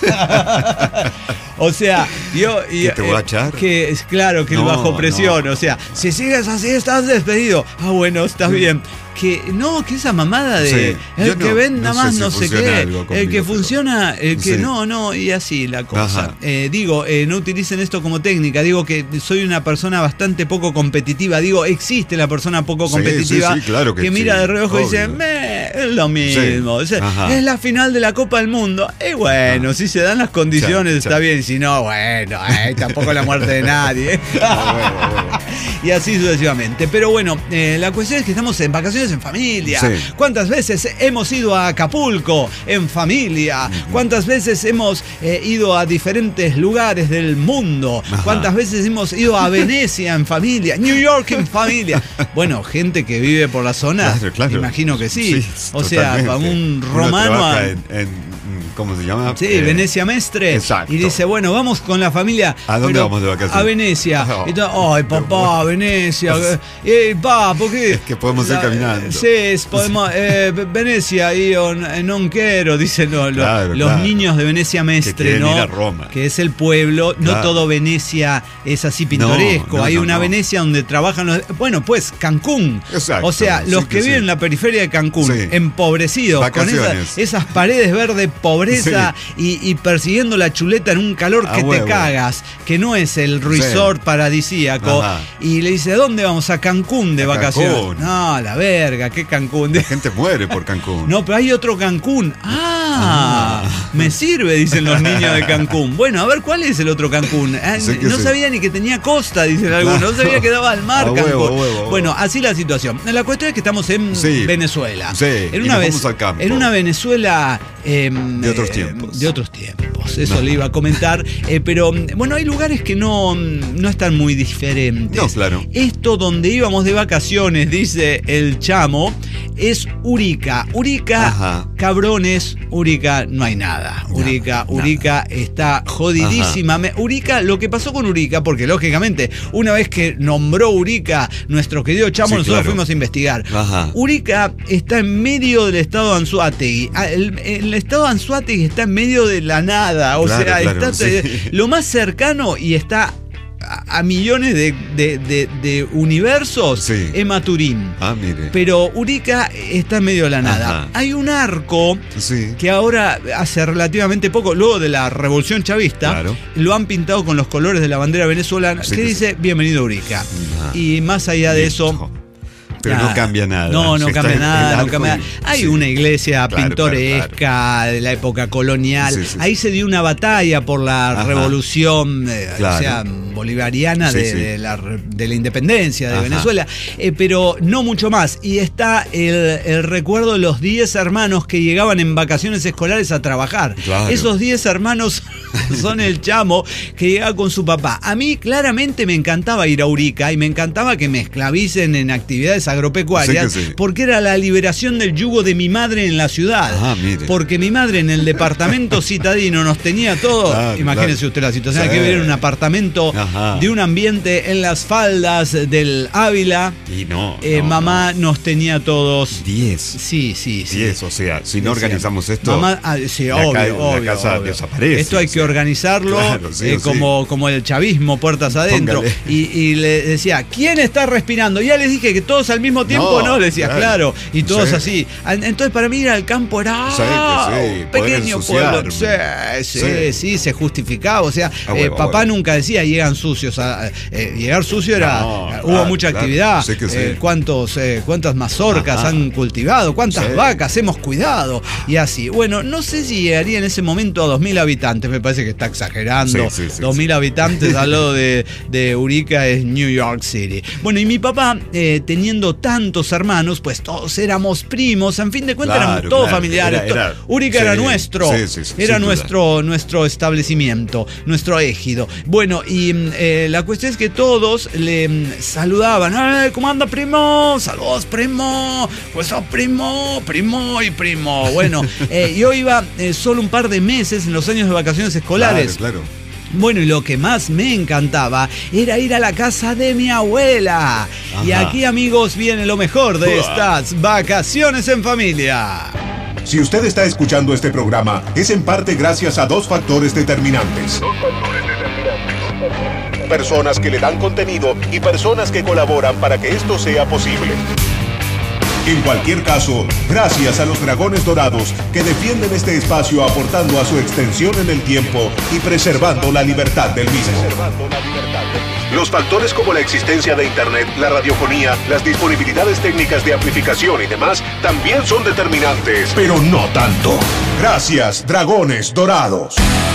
Speaker 1: O sea, yo...
Speaker 2: ¿Que te voy a echar?
Speaker 1: Que es claro que no, el bajo presión, no. O sea, si sigues así estás despedido. Ah, bueno, estás sí. bien. Que no, que esa mamada de sí, el que no, venda no más no sé, si no sé qué, conmigo, el que funciona, el que sí. no, no, y así la cosa. Eh, digo, eh, no utilicen esto como técnica, digo que soy una persona bastante poco competitiva, digo, existe la persona poco sí, competitiva
Speaker 2: sí, sí, claro que,
Speaker 1: que mira
Speaker 2: sí,
Speaker 1: de reojo
Speaker 2: obvio.
Speaker 1: y dice, me, es lo mismo, sí. es, es la final de la Copa del Mundo, y bueno, ah. si se dan las condiciones cha, cha. está bien, si no, bueno, eh, tampoco la muerte de nadie.
Speaker 2: ah, bueno, bueno.
Speaker 1: Y así sucesivamente, pero bueno, eh, la cuestión es que estamos en vacaciones en familia. Sí. ¿Cuántas veces hemos ido a Acapulco en familia? Uh-huh. ¿Cuántas veces hemos eh, ido a diferentes lugares del mundo? Ajá. ¿Cuántas veces hemos ido a Venecia en familia? New York en familia. Bueno, gente que vive por la zona, claro, claro. imagino que sí. sí o sea, para un romano a...
Speaker 2: en, en, ¿cómo se llama?
Speaker 1: Sí, eh, Venecia Mestre.
Speaker 2: Exacto.
Speaker 1: Y dice, bueno, vamos con la familia.
Speaker 2: ¿A dónde vamos de vacaciones?
Speaker 1: A Venecia. Oh, y todo, ay, papá, Venecia. Eh, pa, porque...
Speaker 2: Es que podemos ir caminando.
Speaker 1: Sí, podemos, eh, Venecia, io non quiero, dicen no,
Speaker 2: claro,
Speaker 1: los
Speaker 2: claro.
Speaker 1: niños de Venecia Mestre,
Speaker 2: que
Speaker 1: ¿no?
Speaker 2: Ir a Roma.
Speaker 1: Que es el pueblo, claro. no todo Venecia es así pintoresco, no, no, hay no, una no. Venecia donde trabajan los, bueno, pues Cancún.
Speaker 2: Exacto,
Speaker 1: o sea, los
Speaker 2: sí
Speaker 1: que,
Speaker 2: que
Speaker 1: viven
Speaker 2: sí.
Speaker 1: en la periferia de Cancún, sí. empobrecidos,
Speaker 2: Vacaciones.
Speaker 1: con esas, esas paredes verdes, pobreza sí. y, y persiguiendo la chuleta en un calor que a te huevo. cagas, que no es el resort sí. paradisíaco. Ajá. Y le dice, ¿a dónde vamos? A Cancún de a vacaciones. Cancún. No, la verga, ¿qué Cancún?
Speaker 2: La gente muere por Cancún.
Speaker 1: No, pero hay otro Cancún. Ah, ah, me sirve, dicen los niños de Cancún. Bueno, a ver, ¿cuál es el otro Cancún? Ah, no sí. sabía ni que tenía costa, dicen algunos. No sabía que daba al mar
Speaker 2: a
Speaker 1: Cancún.
Speaker 2: Huevo, huevo, huevo.
Speaker 1: Bueno, así la situación. La cuestión es que estamos en
Speaker 2: sí.
Speaker 1: Venezuela.
Speaker 2: Sí,
Speaker 1: en una,
Speaker 2: y
Speaker 1: vez,
Speaker 2: vamos al campo.
Speaker 1: En una Venezuela... Eh,
Speaker 2: de otros tiempos.
Speaker 1: De otros tiempos, eso no. le iba a comentar. Eh, pero, bueno, hay lugares que no, no están muy diferentes.
Speaker 2: No, claro.
Speaker 1: Esto donde íbamos de vacaciones, dice el chamo, es Urica. Urica, Ajá. cabrones, Urica no hay nada. Urica, no, Urica nada. está jodidísima. Ajá. Urica, lo que pasó con Urica, porque lógicamente, una vez que nombró Urica nuestro querido chamo, sí, nosotros claro. fuimos a investigar.
Speaker 2: Ajá.
Speaker 1: Urica está en medio del estado de Anzoátegui. El, el estado de Anzoátegui está en medio de la nada. O
Speaker 2: claro,
Speaker 1: sea,
Speaker 2: claro,
Speaker 1: está
Speaker 2: sí.
Speaker 1: lo más cercano y está a millones de, de, de, de universos
Speaker 2: sí.
Speaker 1: es Maturín.
Speaker 2: Ah, mire.
Speaker 1: Pero Urica está en medio de la nada.
Speaker 2: Ajá.
Speaker 1: Hay un arco
Speaker 2: sí.
Speaker 1: que ahora, hace relativamente poco, luego de la Revolución Chavista,
Speaker 2: claro.
Speaker 1: lo han pintado con los colores de la bandera venezolana, sí, que, que dice, sí. bienvenido Urica. Ajá. Y más allá de Listo. eso...
Speaker 2: pero
Speaker 1: nada.
Speaker 2: no cambia nada.
Speaker 1: No, no
Speaker 2: Está
Speaker 1: cambia nada, no cambia
Speaker 2: y,
Speaker 1: nada. Hay
Speaker 2: sí.
Speaker 1: una iglesia
Speaker 2: claro,
Speaker 1: pintoresca
Speaker 2: claro, claro.
Speaker 1: de la época colonial.
Speaker 2: Sí, sí,
Speaker 1: Ahí
Speaker 2: sí.
Speaker 1: se dio una batalla por la Ajá. revolución, eh,
Speaker 2: claro.
Speaker 1: o sea, bolivariana
Speaker 2: sí,
Speaker 1: de,
Speaker 2: sí.
Speaker 1: De, la, de la independencia de
Speaker 2: Ajá.
Speaker 1: Venezuela, eh, pero no mucho más. Y está el, el recuerdo de los diez hermanos que llegaban en vacaciones escolares a trabajar.
Speaker 2: Claro.
Speaker 1: Esos diez hermanos son el chamo que llegaba con su papá. A mí claramente me encantaba ir a Urica y me encantaba que me esclavicen en actividades agropecuarias,
Speaker 2: sí sí.
Speaker 1: porque era la liberación del yugo de mi madre en la ciudad.
Speaker 2: Ah, mire.
Speaker 1: Porque mi madre en el departamento citadino nos tenía todo.
Speaker 2: Claro,
Speaker 1: Imagínense
Speaker 2: claro.
Speaker 1: usted la situación,
Speaker 2: Sí.
Speaker 1: hay que vivir en un apartamento
Speaker 2: Ajá.
Speaker 1: de un ambiente en las faldas del Ávila.
Speaker 2: Y no,
Speaker 1: Eh,
Speaker 2: no,
Speaker 1: mamá
Speaker 2: no.
Speaker 1: nos tenía todos.
Speaker 2: Diez.
Speaker 1: Sí, sí, sí.
Speaker 2: Diez, o sea, si no
Speaker 1: Decía,
Speaker 2: organizamos esto,
Speaker 1: mamá, ah, sí,
Speaker 2: la,
Speaker 1: obvio,
Speaker 2: ca-
Speaker 1: obvio,
Speaker 2: la casa
Speaker 1: obvio.
Speaker 2: desaparece.
Speaker 1: Esto hay que
Speaker 2: o sea.
Speaker 1: organizarlo
Speaker 2: Claro, sí,
Speaker 1: eh,
Speaker 2: sí.
Speaker 1: como, como el chavismo, puertas adentro. Y, y le decía, ¿quién está respirando? Y ya les dije que todos al mismo tiempo, ¿no?
Speaker 2: No,
Speaker 1: Le decía,
Speaker 2: claro.
Speaker 1: claro. Y todos
Speaker 2: Sí.
Speaker 1: así. Entonces, para mí ir al campo era
Speaker 2: Sí, que sí,
Speaker 1: un
Speaker 2: poder
Speaker 1: pequeño pueblo.
Speaker 2: ensuciarme.
Speaker 1: Sí, sí, sí,
Speaker 2: Sí.
Speaker 1: se justificaba. O sea,
Speaker 2: Ah,
Speaker 1: eh,
Speaker 2: huevo,
Speaker 1: papá
Speaker 2: huevo.
Speaker 1: nunca decía, llegan sucios. A, eh, llegar sucio era.
Speaker 2: No,
Speaker 1: hubo
Speaker 2: claro,
Speaker 1: mucha
Speaker 2: claro.
Speaker 1: actividad.
Speaker 2: Sí que sí.
Speaker 1: Eh, cuántos, eh, cuántas mazorcas
Speaker 2: Ajá.
Speaker 1: han cultivado, cuántas
Speaker 2: Sí.
Speaker 1: vacas hemos cuidado. Y así. Bueno, no sé si llegaría en ese momento a dos mil habitantes. Me parece que está exagerando.
Speaker 2: Sí, sí, sí,
Speaker 1: dos mil
Speaker 2: sí.
Speaker 1: habitantes al lado de, de Urica es New York City. Bueno, y mi papá, eh, teniendo tantos hermanos, pues todos éramos primos. En fin de cuentas,
Speaker 2: Claro,
Speaker 1: éramos todos
Speaker 2: claro.
Speaker 1: familiares.
Speaker 2: Era- era-
Speaker 1: to- Urica
Speaker 2: sí,
Speaker 1: era nuestro.
Speaker 2: sí, sí, sí,
Speaker 1: era
Speaker 2: sin duda.
Speaker 1: nuestro, nuestro establecimiento, nuestro égido. Bueno, y eh, la cuestión es que todos le mm, saludaban. ¡Eh, ¿cómo anda, primo? Saludos, primo. Pues sos primo, primo y primo. Bueno, eh, yo iba eh, solo un par de meses en los años de vacaciones escolares.
Speaker 2: Claro, claro.
Speaker 1: Bueno, y lo que más me encantaba era ir a la casa de mi abuela. Y
Speaker 2: Ajá.
Speaker 1: aquí, amigos, viene lo mejor de
Speaker 2: Uah.
Speaker 1: estas vacaciones en familia.
Speaker 3: Si usted está escuchando este programa, es en parte gracias a dos factores determinantes. Personas que le dan contenido y personas que colaboran para que esto sea posible. En cualquier caso, gracias a los Dragones Dorados que defienden este espacio aportando a su extensión en el tiempo y preservando la libertad del mismo. Los factores como la existencia de Internet, la radiofonía, las disponibilidades técnicas de amplificación y demás también son determinantes, pero no tanto. Gracias, Dragones Dorados.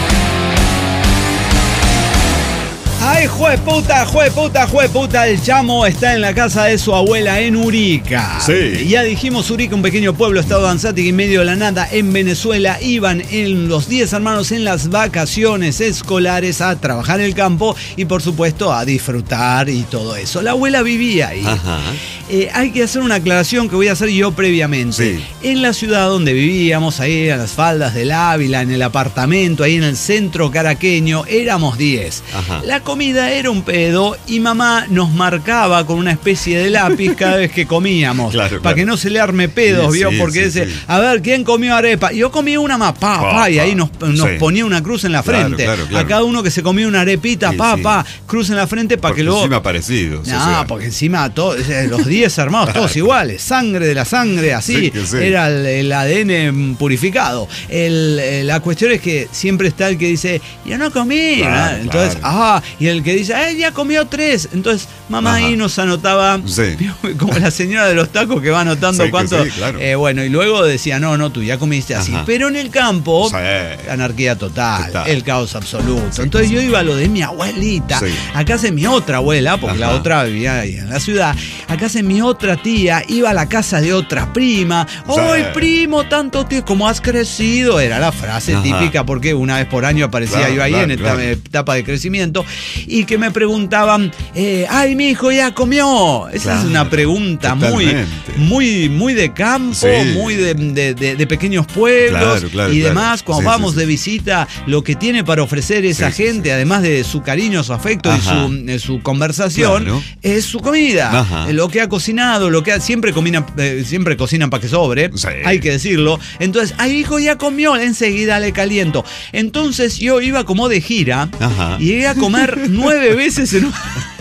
Speaker 1: ¡Ay, jueputa, jueputa, jueputa! El chamo está en la casa de su abuela en Urica.
Speaker 2: Sí.
Speaker 1: Ya dijimos, Urica, un pequeño pueblo, estado Anzátegui, en medio de la nada, en Venezuela. Iban en los diez hermanos en las vacaciones escolares a trabajar en el campo y, por supuesto, a disfrutar y todo eso. La abuela vivía ahí.
Speaker 2: Ajá.
Speaker 1: Eh, hay que hacer una aclaración que voy a hacer yo previamente.
Speaker 2: Sí.
Speaker 1: En la ciudad donde vivíamos, ahí a las faldas del Ávila, en el apartamento, ahí en el centro caraqueño, éramos diez.
Speaker 2: Ajá.
Speaker 1: La comida era un pedo y mamá nos marcaba con una especie de lápiz cada vez que comíamos.
Speaker 2: Claro,
Speaker 1: para
Speaker 2: claro.
Speaker 1: que no se le arme pedos,
Speaker 2: Sí,
Speaker 1: ¿vio?
Speaker 2: sí,
Speaker 1: Porque
Speaker 2: sí,
Speaker 1: dice,
Speaker 2: sí.
Speaker 1: a ver, ¿quién comió arepa? Yo comí una más, pa,
Speaker 2: Pa,
Speaker 1: pa, y
Speaker 2: pa.
Speaker 1: ahí nos, nos
Speaker 2: Sí.
Speaker 1: ponía una cruz en la
Speaker 2: Claro,
Speaker 1: frente.
Speaker 2: claro, claro.
Speaker 1: A cada uno que se comía una arepita,
Speaker 2: Sí,
Speaker 1: pa,
Speaker 2: sí.
Speaker 1: pa, cruz en la frente para
Speaker 2: Porque
Speaker 1: que luego...
Speaker 2: encima parecidos.
Speaker 1: No,
Speaker 2: o sea.
Speaker 1: porque encima todos, eh, los diez hermanos, todos iguales, sangre de la sangre, así,
Speaker 2: Sí, que sí.
Speaker 1: era el, el A D N purificado. El, eh, la cuestión es que siempre está el que dice, yo no comí,
Speaker 2: Claro,
Speaker 1: ¿no? Entonces,
Speaker 2: claro.
Speaker 1: ah, y el que dice, eh, ya comió tres. Entonces, mamá
Speaker 2: Ajá.
Speaker 1: ahí nos anotaba,
Speaker 2: Sí.
Speaker 1: como la señora de los tacos que va anotando
Speaker 2: Sí, que
Speaker 1: cuánto.
Speaker 2: sí, claro.
Speaker 1: eh, bueno, y luego decía, no, no, tú ya comiste así.
Speaker 2: Ajá.
Speaker 1: Pero en el campo,
Speaker 2: Sí.
Speaker 1: anarquía total,
Speaker 2: Total.
Speaker 1: el caos absoluto.
Speaker 2: Sí,
Speaker 1: Entonces
Speaker 2: sí.
Speaker 1: yo iba a lo de mi abuelita,
Speaker 2: Sí.
Speaker 1: a casa de mi otra abuela, porque la
Speaker 2: Ajá.
Speaker 1: otra vivía ahí en la ciudad, a casa de mi otra tía, iba a la casa de otra prima. ¡Ay,
Speaker 2: Sí.
Speaker 1: primo, tanto tiempo! ¿Cómo has crecido? Era la frase
Speaker 2: Ajá.
Speaker 1: típica, porque una vez por año aparecía
Speaker 2: Claro,
Speaker 1: yo ahí
Speaker 2: claro,
Speaker 1: en etapa,
Speaker 2: claro.
Speaker 1: etapa de crecimiento, y que me preguntaban, eh, ¡ay, mi hijo ya comió! Esa
Speaker 2: Claro,
Speaker 1: es una pregunta muy,
Speaker 2: totalmente.
Speaker 1: muy, muy de campo,
Speaker 2: Sí.
Speaker 1: muy de, de- de- de pequeños pueblos
Speaker 2: Claro, claro,
Speaker 1: y
Speaker 2: claro.
Speaker 1: demás. Cuando
Speaker 2: Sí,
Speaker 1: vamos
Speaker 2: sí, sí.
Speaker 1: de visita, lo que tiene para ofrecer esa
Speaker 2: Sí, sí,
Speaker 1: gente,
Speaker 2: sí.
Speaker 1: además de su cariño, su afecto y
Speaker 2: Ajá.
Speaker 1: su, eh, su conversación,
Speaker 2: Claro.
Speaker 1: es su comida.
Speaker 2: Ajá.
Speaker 1: Eh, Lo que ha cocinado, lo que ha- siempre cocinan, eh, siempre cocinan para que sobre,
Speaker 2: Sí.
Speaker 1: hay que decirlo. Entonces, ay, hijo, ya comió, enseguida le caliento. Entonces yo iba como de gira
Speaker 2: Ajá.
Speaker 1: y llegué a comer nueve veces en un...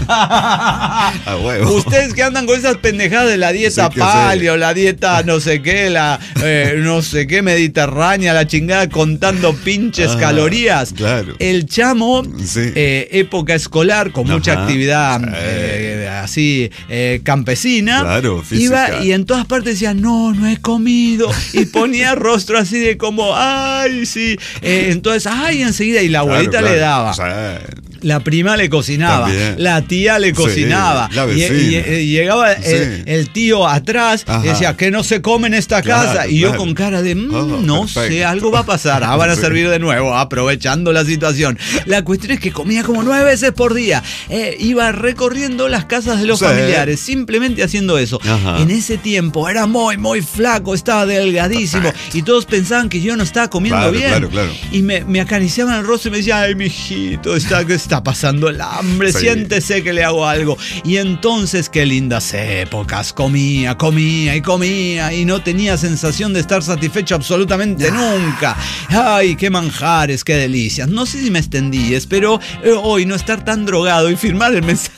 Speaker 2: A huevo.
Speaker 1: Ustedes que andan con esas pendejadas de la dieta
Speaker 2: Sí,
Speaker 1: paleo, la dieta no sé qué, la eh, no sé qué mediterránea, la chingada contando pinches
Speaker 2: Ah,
Speaker 1: calorías.
Speaker 2: claro.
Speaker 1: El chamo,
Speaker 2: Sí.
Speaker 1: eh, época escolar, con
Speaker 2: Ajá.
Speaker 1: mucha actividad
Speaker 2: Sí.
Speaker 1: eh, así eh, campesina,
Speaker 2: Claro, física.
Speaker 1: iba y en todas partes decía, no, no he comido. Y ponía rostro así de como, ay, sí. Eh, entonces, ay, enseguida. Y la abuelita
Speaker 2: Claro,
Speaker 1: le
Speaker 2: claro.
Speaker 1: daba.
Speaker 2: O sea,
Speaker 1: La prima le cocinaba,
Speaker 2: También.
Speaker 1: la tía le
Speaker 2: Sí,
Speaker 1: cocinaba,
Speaker 2: la
Speaker 1: y,
Speaker 2: vecina.
Speaker 1: y- y llegaba el,
Speaker 2: Sí.
Speaker 1: el tío atrás
Speaker 2: Ajá.
Speaker 1: y decía que no se come en esta
Speaker 2: Claro,
Speaker 1: casa, y yo
Speaker 2: claro.
Speaker 1: con cara de "Mm,
Speaker 2: Oh,
Speaker 1: no
Speaker 2: perfecto.
Speaker 1: sé, algo va a pasar, ah, van a
Speaker 2: Sí.
Speaker 1: servir de nuevo, aprovechando la situación. La cuestión es que comía como nueve veces por día, eh, iba recorriendo las casas de los
Speaker 2: Sí.
Speaker 1: familiares, simplemente haciendo eso.
Speaker 2: Ajá.
Speaker 1: En ese tiempo era muy, muy flaco, estaba delgadísimo, y todos pensaban que yo no estaba comiendo
Speaker 2: Claro,
Speaker 1: bien.
Speaker 2: claro, claro.
Speaker 1: Y me, me acariciaban el rostro y me decían, ay, mijito, está, ¿qué está pasando el hambre?
Speaker 2: Sí.
Speaker 1: Siéntese que le hago algo. Y entonces, qué lindas épocas. Comía, comía y comía y no tenía sensación de estar satisfecho absolutamente nunca. Ay, qué manjares, qué delicias. No sé si me extendí, espero eh, hoy no estar tan drogado y firmar el mensaje.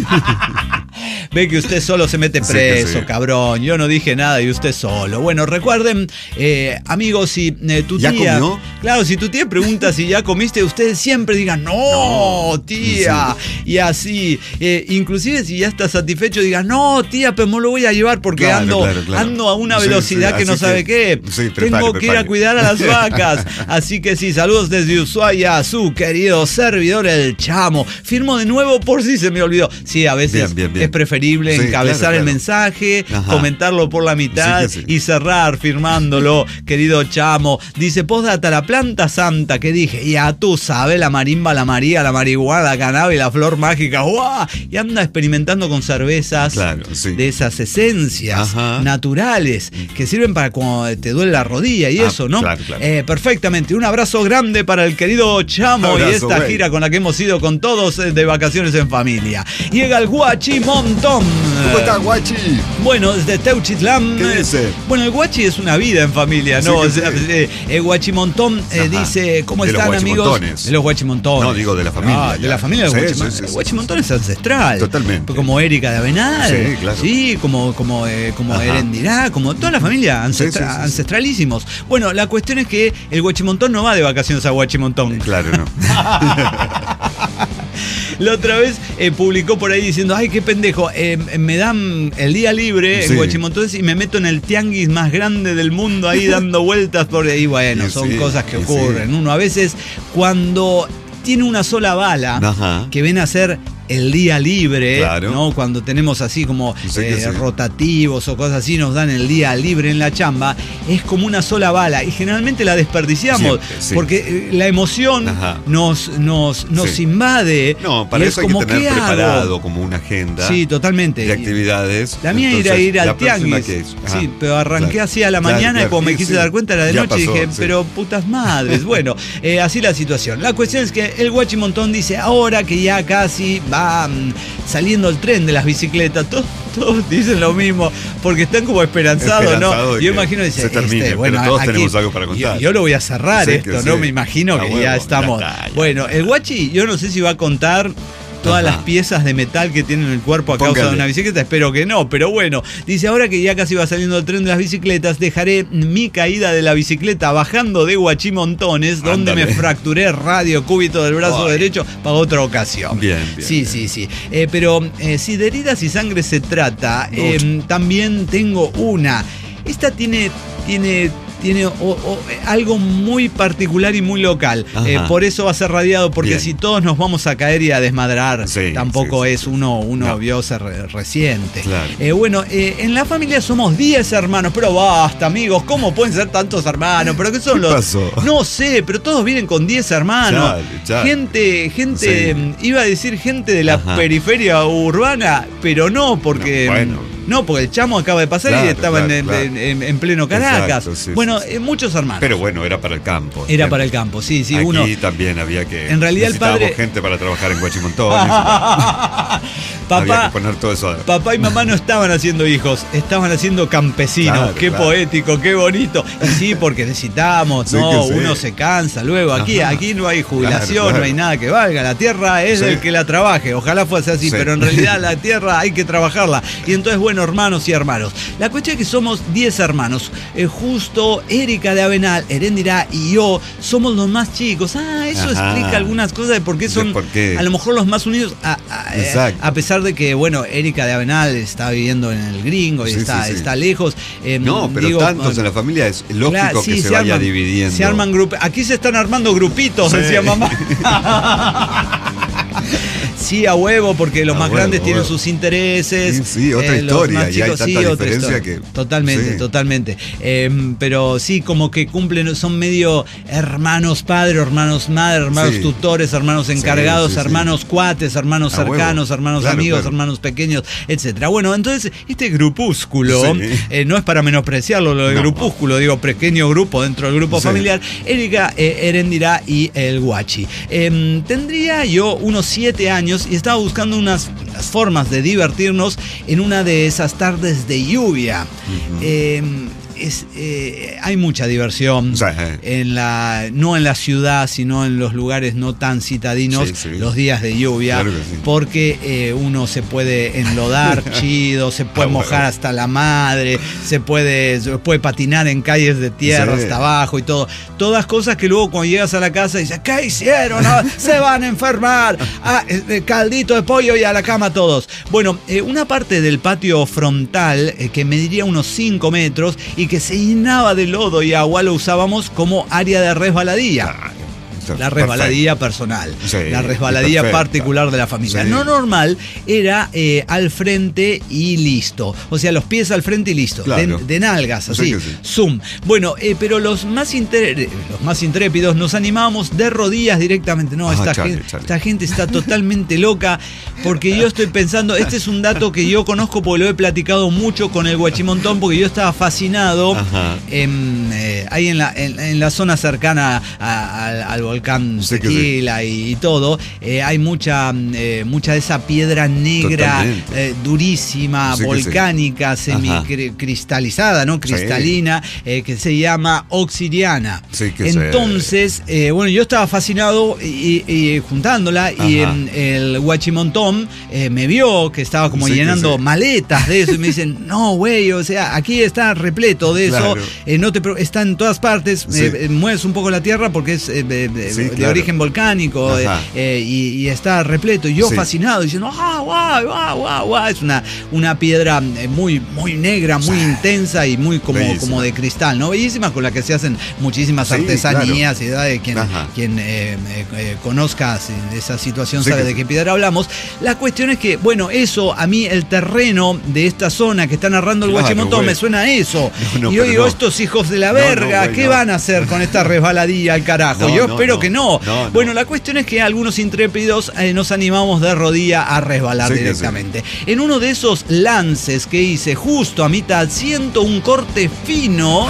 Speaker 1: Ve que usted solo se mete
Speaker 2: Sí,
Speaker 1: preso,
Speaker 2: que sí.
Speaker 1: cabrón. Yo no dije nada y usted solo. Bueno, recuerden, eh, amigos, si eh, tu
Speaker 2: ¿Ya
Speaker 1: tía...
Speaker 2: comió?
Speaker 1: Claro, si tu tía pregunta si ya comiste, ustedes siempre digan, no,
Speaker 2: No,
Speaker 1: tía. Y así, eh, inclusive si ya está satisfecho, digan, no, tía, pero me lo voy a llevar porque
Speaker 2: Claro,
Speaker 1: ando,
Speaker 2: claro, claro.
Speaker 1: ando a una
Speaker 2: Sí,
Speaker 1: velocidad
Speaker 2: sí,
Speaker 1: que no
Speaker 2: así
Speaker 1: sabe
Speaker 2: que-
Speaker 1: qué.
Speaker 2: sí,
Speaker 1: Tengo
Speaker 2: prepare,
Speaker 1: que ir a
Speaker 2: prepare.
Speaker 1: cuidar a las vacas. Así que sí, saludos desde Ushuaia, su querido servidor, el Chamo. Firmo de nuevo por si se me olvidó. Sí, a veces
Speaker 2: Bien, bien, bien.
Speaker 1: es preferible
Speaker 2: Sí,
Speaker 1: encabezar
Speaker 2: claro,
Speaker 1: el
Speaker 2: claro.
Speaker 1: mensaje,
Speaker 2: Ajá.
Speaker 1: comentarlo por la mitad
Speaker 2: Sí que sí.
Speaker 1: y cerrar firmándolo, querido Chamo. Dice, postdata, la planta santa que dije, ya tú sabes, la marimba, la maría, la marihuana, la cannabis, la flor mágica, ¡guau! Y anda experimentando con cervezas
Speaker 2: Claro, sí.
Speaker 1: de esas esencias
Speaker 2: Ajá.
Speaker 1: naturales que sirven para cuando te duele la rodilla y
Speaker 2: Ah,
Speaker 1: eso, ¿no?
Speaker 2: claro, claro.
Speaker 1: Eh, perfectamente. Un abrazo grande para el querido Chamo y
Speaker 2: Abrazo,
Speaker 1: esta
Speaker 2: güey.
Speaker 1: gira con la que hemos ido con todos eh, de vacaciones en familia. Llega el Guachimontón.
Speaker 2: ¿Cómo estás, guachi?
Speaker 1: Bueno, desde Teuchitlán.
Speaker 2: ¿Qué
Speaker 1: eh,
Speaker 2: dice?
Speaker 1: Bueno, el guachi es una vida en familia, ¿no?
Speaker 2: Sí,
Speaker 1: O sea,
Speaker 2: sí.
Speaker 1: eh, el Guachimontón eh,
Speaker 2: Ajá.
Speaker 1: dice, ¿cómo
Speaker 2: De los
Speaker 1: están, amigos?
Speaker 2: guachimontones.
Speaker 1: De los Guachimontones.
Speaker 2: No, digo de la familia,
Speaker 1: Ah, de
Speaker 2: ya.
Speaker 1: la familia de
Speaker 2: Sí,
Speaker 1: los
Speaker 2: sí,
Speaker 1: Guachimontón.
Speaker 2: sí,
Speaker 1: El
Speaker 2: sí.
Speaker 1: Guachimontón es ancestral.
Speaker 2: Totalmente.
Speaker 1: Como Erika de Avenal.
Speaker 2: Sí, claro.
Speaker 1: Sí, como, como, eh, como
Speaker 2: Ajá.
Speaker 1: Herendirá, como toda la familia, ancestra-
Speaker 2: Sí, sí, sí, sí.
Speaker 1: ancestralísimos. Bueno, la cuestión es que el Guachimontón no va de vacaciones a Guachimontón.
Speaker 2: Claro, no.
Speaker 1: La otra vez eh, publicó por ahí diciendo, ay, qué pendejo, eh, me dan el día libre
Speaker 2: Sí.
Speaker 1: en Guachimontones y me meto en el tianguis más grande del mundo ahí dando vueltas por ahí. Bueno,
Speaker 2: Y
Speaker 1: son
Speaker 2: sí,
Speaker 1: cosas que
Speaker 2: y
Speaker 1: ocurren.
Speaker 2: sí.
Speaker 1: Uno a veces cuando tiene una sola bala
Speaker 2: Ajá.
Speaker 1: que ven a ser el día libre,
Speaker 2: Claro.
Speaker 1: ¿no? Cuando tenemos así como
Speaker 2: Sí que
Speaker 1: eh,
Speaker 2: sí.
Speaker 1: rotativos o cosas así, nos dan el día libre en la chamba, es como una sola bala y generalmente la desperdiciamos
Speaker 2: Siempre, sí.
Speaker 1: porque eh, la emoción
Speaker 2: Ajá.
Speaker 1: nos, nos, nos
Speaker 2: Sí.
Speaker 1: invade.
Speaker 2: No, para
Speaker 1: y
Speaker 2: eso
Speaker 1: es
Speaker 2: hay
Speaker 1: como,
Speaker 2: que tener
Speaker 1: ¿qué hago?
Speaker 2: preparado como una agenda
Speaker 1: Sí, totalmente.
Speaker 2: de actividades.
Speaker 1: La mía era
Speaker 2: Entonces,
Speaker 1: ir al
Speaker 2: la próxima
Speaker 1: tianguis.
Speaker 2: que es- ajá.
Speaker 1: Sí, pero arranqué
Speaker 2: Claro.
Speaker 1: así a la
Speaker 2: Claro,
Speaker 1: mañana
Speaker 2: claro,
Speaker 1: y como me
Speaker 2: sí,
Speaker 1: quise
Speaker 2: sí.
Speaker 1: dar cuenta era de
Speaker 2: Ya
Speaker 1: noche y
Speaker 2: pasó,
Speaker 1: dije,
Speaker 2: sí.
Speaker 1: pero putas madres. Bueno, eh, así la situación. La cuestión es que el Guachimontón dice, ahora que ya casi va mm, saliendo el tren de las bicicletas, todos, todos dicen lo mismo, porque están como esperanzados,
Speaker 2: Esperanzado
Speaker 1: ¿no?
Speaker 2: de
Speaker 1: Yo
Speaker 2: que
Speaker 1: imagino, dice,
Speaker 2: se termine,
Speaker 1: este,
Speaker 2: pero
Speaker 1: bueno,
Speaker 2: todos
Speaker 1: aquí-
Speaker 2: tenemos algo para contar.
Speaker 1: Yo, yo lo voy a cerrar
Speaker 2: Sí,
Speaker 1: esto,
Speaker 2: que
Speaker 1: ¿no?
Speaker 2: sí.
Speaker 1: Me imagino
Speaker 2: A
Speaker 1: que
Speaker 2: huevo,
Speaker 1: ya
Speaker 2: ya
Speaker 1: estamos.
Speaker 2: está, ya.
Speaker 1: Bueno, el Guachi, yo no sé si va a contar todas
Speaker 2: Ajá.
Speaker 1: las piezas de metal que tiene en el cuerpo a causa
Speaker 2: Póngale.
Speaker 1: de una bicicleta, espero que no, pero bueno, dice, ahora que ya casi va saliendo el tren de las bicicletas, dejaré mi caída de la bicicleta bajando de Guachimontones, donde
Speaker 2: Ándale.
Speaker 1: me fracturé radio cúbito del brazo
Speaker 2: Ay.
Speaker 1: derecho para otra ocasión.
Speaker 2: Bien, bien,
Speaker 1: Sí,
Speaker 2: bien.
Speaker 1: sí, sí. Eh, pero eh, si de heridas y sangre se trata, eh, también tengo una. Esta tiene, tiene, tiene o- o, eh, algo muy particular y muy local.
Speaker 2: Ajá.
Speaker 1: Eh, por eso va a ser radiado, porque
Speaker 2: Bien.
Speaker 1: si todos nos vamos a caer y a desmadrar,
Speaker 2: Sí,
Speaker 1: tampoco
Speaker 2: sí, sí,
Speaker 1: es
Speaker 2: sí.
Speaker 1: uno, uno
Speaker 2: No.
Speaker 1: vio ser re- reciente.
Speaker 2: Claro.
Speaker 1: Eh, bueno, eh, en la familia somos diez hermanos, pero basta, amigos, ¿cómo pueden ser tantos hermanos? ¿Pero qué son
Speaker 2: ¿Qué
Speaker 1: los...?
Speaker 2: pasó?
Speaker 1: No sé, pero todos vienen con diez hermanos.
Speaker 2: Chale, chale.
Speaker 1: Gente, gente,
Speaker 2: Sí.
Speaker 1: iba a decir gente de la
Speaker 2: Ajá.
Speaker 1: periferia urbana, pero no, porque...
Speaker 2: No, bueno.
Speaker 1: No, porque el Chamo acaba de pasar
Speaker 2: Claro,
Speaker 1: y estaban
Speaker 2: claro,
Speaker 1: en,
Speaker 2: claro.
Speaker 1: en- en- en pleno Caracas.
Speaker 2: Exacto, sí,
Speaker 1: bueno,
Speaker 2: sí, sí.
Speaker 1: eh, muchos hermanos.
Speaker 2: Pero bueno, era para el campo.
Speaker 1: Era
Speaker 2: ¿eh?
Speaker 1: para el campo, sí, sí,
Speaker 2: Aquí
Speaker 1: uno...
Speaker 2: también había que.
Speaker 1: En realidad el
Speaker 2: necesitábamos
Speaker 1: padre-
Speaker 2: gente para trabajar en Guachimontones.
Speaker 1: papá,
Speaker 2: había que poner todo eso.
Speaker 1: Papá y mamá no estaban haciendo hijos, estaban haciendo campesinos. Claro, qué claro. poético, qué bonito. Y sí, porque necesitamos, sí, no, sí. uno se cansa luego. Aquí, aquí no hay jubilación, claro, claro. no hay nada que valga. La tierra es sí. el que la trabaje. Ojalá fuese así, sí. pero en realidad la tierra hay que trabajarla. Y entonces, bueno, hermanos y hermanos. La cuestión es que somos diez hermanos. Eh, justo Erika de Avenal, Heréndira y yo somos los más chicos. Ah, eso Ajá. explica algunas cosas de por qué son por qué. a lo mejor los más unidos. A, a, eh, a pesar de que, bueno, Erika de Avenal está viviendo en el Gringo y sí, está, sí, sí. está lejos. Eh,
Speaker 2: no, pero digo, tantos en la familia es lógico claro, sí, que se, se vaya
Speaker 1: arman,
Speaker 2: dividiendo.
Speaker 1: Se arman grupos. Aquí se están armando grupitos, sí. decía mamá. Sí, a huevo, porque los a más huevo, grandes tienen sus intereses.
Speaker 2: Sí, sí otra eh, historia. Chicos, y hay tanta sí, diferencia que...
Speaker 1: Totalmente, sí. totalmente. Eh, pero sí, como que cumplen, son medio hermanos padre, hermanos madre, hermanos sí. tutores, hermanos encargados, sí, sí, hermanos sí. cuates, hermanos a cercanos, huevo. hermanos claro, amigos, claro. hermanos pequeños, etcétera. Bueno, entonces, este grupúsculo, sí. eh, no es para menospreciarlo, lo de no. grupúsculo, digo, pequeño grupo dentro del grupo sí. familiar, Erika, eh, Heréndira y el Guachi. Eh, tendría yo unos siete años y estaba buscando unas, unas formas de divertirnos en una de esas tardes de lluvia. Uh-huh. eh, Es, eh, hay mucha diversión sí. en la, no en la ciudad, sino en los lugares no tan citadinos, sí, sí. los días de lluvia, claro sí. porque eh, uno se puede enlodar chido, se puede ah, mojar bueno. hasta la madre, se puede, se puede patinar en calles de tierra sí. hasta abajo y todo. Todas cosas que luego cuando llegas a la casa dices, ¿qué hicieron? No, se van a enfermar. Ah, eh, caldito de pollo y a la cama todos. Bueno, eh, una parte del patio frontal eh, que mediría unos cinco metros y que se llenaba de lodo y agua lo usábamos como área de resbaladilla. La resbaladilla perfecto. personal, sí, la resbaladilla perfecto. particular de la familia. Sí. No normal era eh, al frente y listo. O sea, los pies al frente y listo. Claro. De, de nalgas, así. Sí, sí. Zoom. Bueno, eh, pero los más, intré- los más intrépidos nos animábamos de rodillas directamente. No, ah, esta, chale, gente, chale. esta gente está totalmente loca porque yo estoy pensando, este es un dato que yo conozco porque lo he platicado mucho con el Guachimontón porque yo estaba fascinado en, eh, ahí en la, en, en la zona cercana a, a, al volcán. Tequila sí. y, y todo, eh, hay mucha eh, mucha de esa piedra negra eh, durísima, sí volcánica, sí. semicristalizada, ¿no? Cristalina, sí. eh, que se llama obsidiana. Sí, Entonces, eh, bueno, yo estaba fascinado y, y, y juntándola Ajá. y en el Guachimontón eh, me vio que estaba como sí, llenando sí. maletas de eso y me dicen, no, güey, o sea, aquí está repleto de claro. eso, eh, no te está en todas partes, sí. eh, mueves un poco la tierra porque es eh, de, sí, de claro. origen volcánico eh, eh, y, y está repleto. Y yo sí. fascinado diciendo, ah, guau, guau, guau, guau. Es una, una piedra muy, muy negra, muy sí. intensa y muy como, como de cristal, ¿no? Bellísima, con la que se hacen muchísimas sí, artesanías claro. y de quien, quien eh, eh, conozca esa situación sí, sabe de qué piedra hablamos. La cuestión es que, bueno, eso, a mí el terreno de esta zona que está narrando el claro, Guachimontón me suena a eso. No, no, y yo digo, no. estos hijos de la verga, no, no, ¿qué no. van a hacer con esta resbaladilla al carajo? No, yo no, espero no. que no. No, no. Bueno, la cuestión es que algunos intrépidos eh, nos animamos de rodilla a resbalar sí, directamente. Sí. En uno de esos lances que hice justo a mitad, siento un corte fino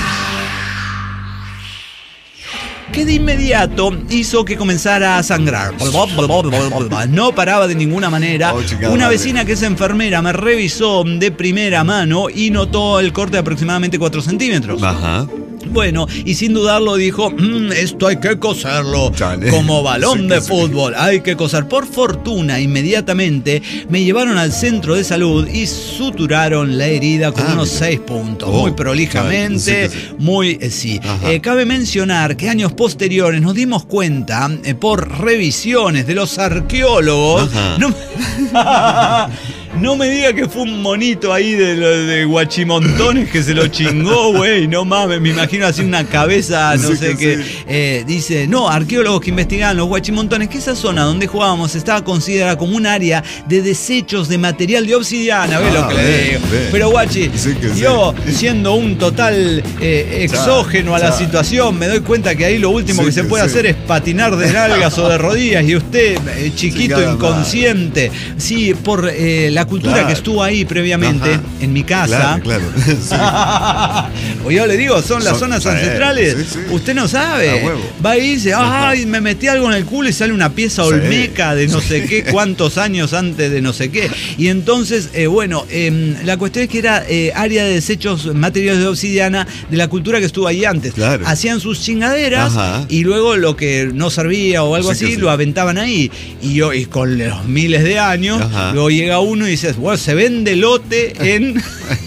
Speaker 1: que de inmediato hizo que comenzara a sangrar. No paraba de ninguna manera. Oh, Una vecina que es enfermera me revisó de primera mano y notó el corte de aproximadamente cuatro centímetros. Ajá. Bueno, y sin dudarlo dijo, mmm, esto hay que coserlo, Chale. como balón sí, de sí. fútbol, hay que coser. Por fortuna, inmediatamente me llevaron al centro de salud y suturaron la herida con ah, unos mira. seis puntos, oh, muy prolijamente, sí, sí. muy, eh, sí. Eh, cabe mencionar que años posteriores nos dimos cuenta, eh, por revisiones de los arqueólogos, no, no me diga que fue un monito ahí de, de Guachimontones que se lo chingó, güey, no mames, me imagino así una cabeza, no sí, sé qué. Sí. Eh, dice, no, arqueólogos que investigaban los Guachimontones, que esa zona donde jugábamos estaba considerada como un área de desechos de material de obsidiana, ¿ves ah, lo que ve, le digo? Ve. Pero Guachi, sí yo sí. siendo un total eh, exógeno ya, a la ya. situación, me doy cuenta que ahí lo último sí, que se puede sí. hacer es patinar de nalgas o de rodillas y usted, eh, chiquito, sí, inconsciente, más. sí, por eh, la la cultura claro. que estuvo ahí previamente, ajá. en mi casa.
Speaker 2: Claro, claro.
Speaker 1: Sí. O yo le digo, son las son, zonas ancestrales. Sí, sí. Usted no sabe. Va y dice, ay, me metí algo en el culo y sale una pieza sí. olmeca de no sé qué, cuántos años antes de no sé qué. Y entonces, eh, bueno, eh, la cuestión es que era eh, área de desechos materiales de obsidiana de la cultura que estuvo ahí antes. Claro. Hacían sus chingaderas ajá. y luego lo que no servía o algo sí así, sí. lo aventaban ahí. Y yo, y con los miles de años, ajá. luego llega uno y dices, bueno, se vende lote en...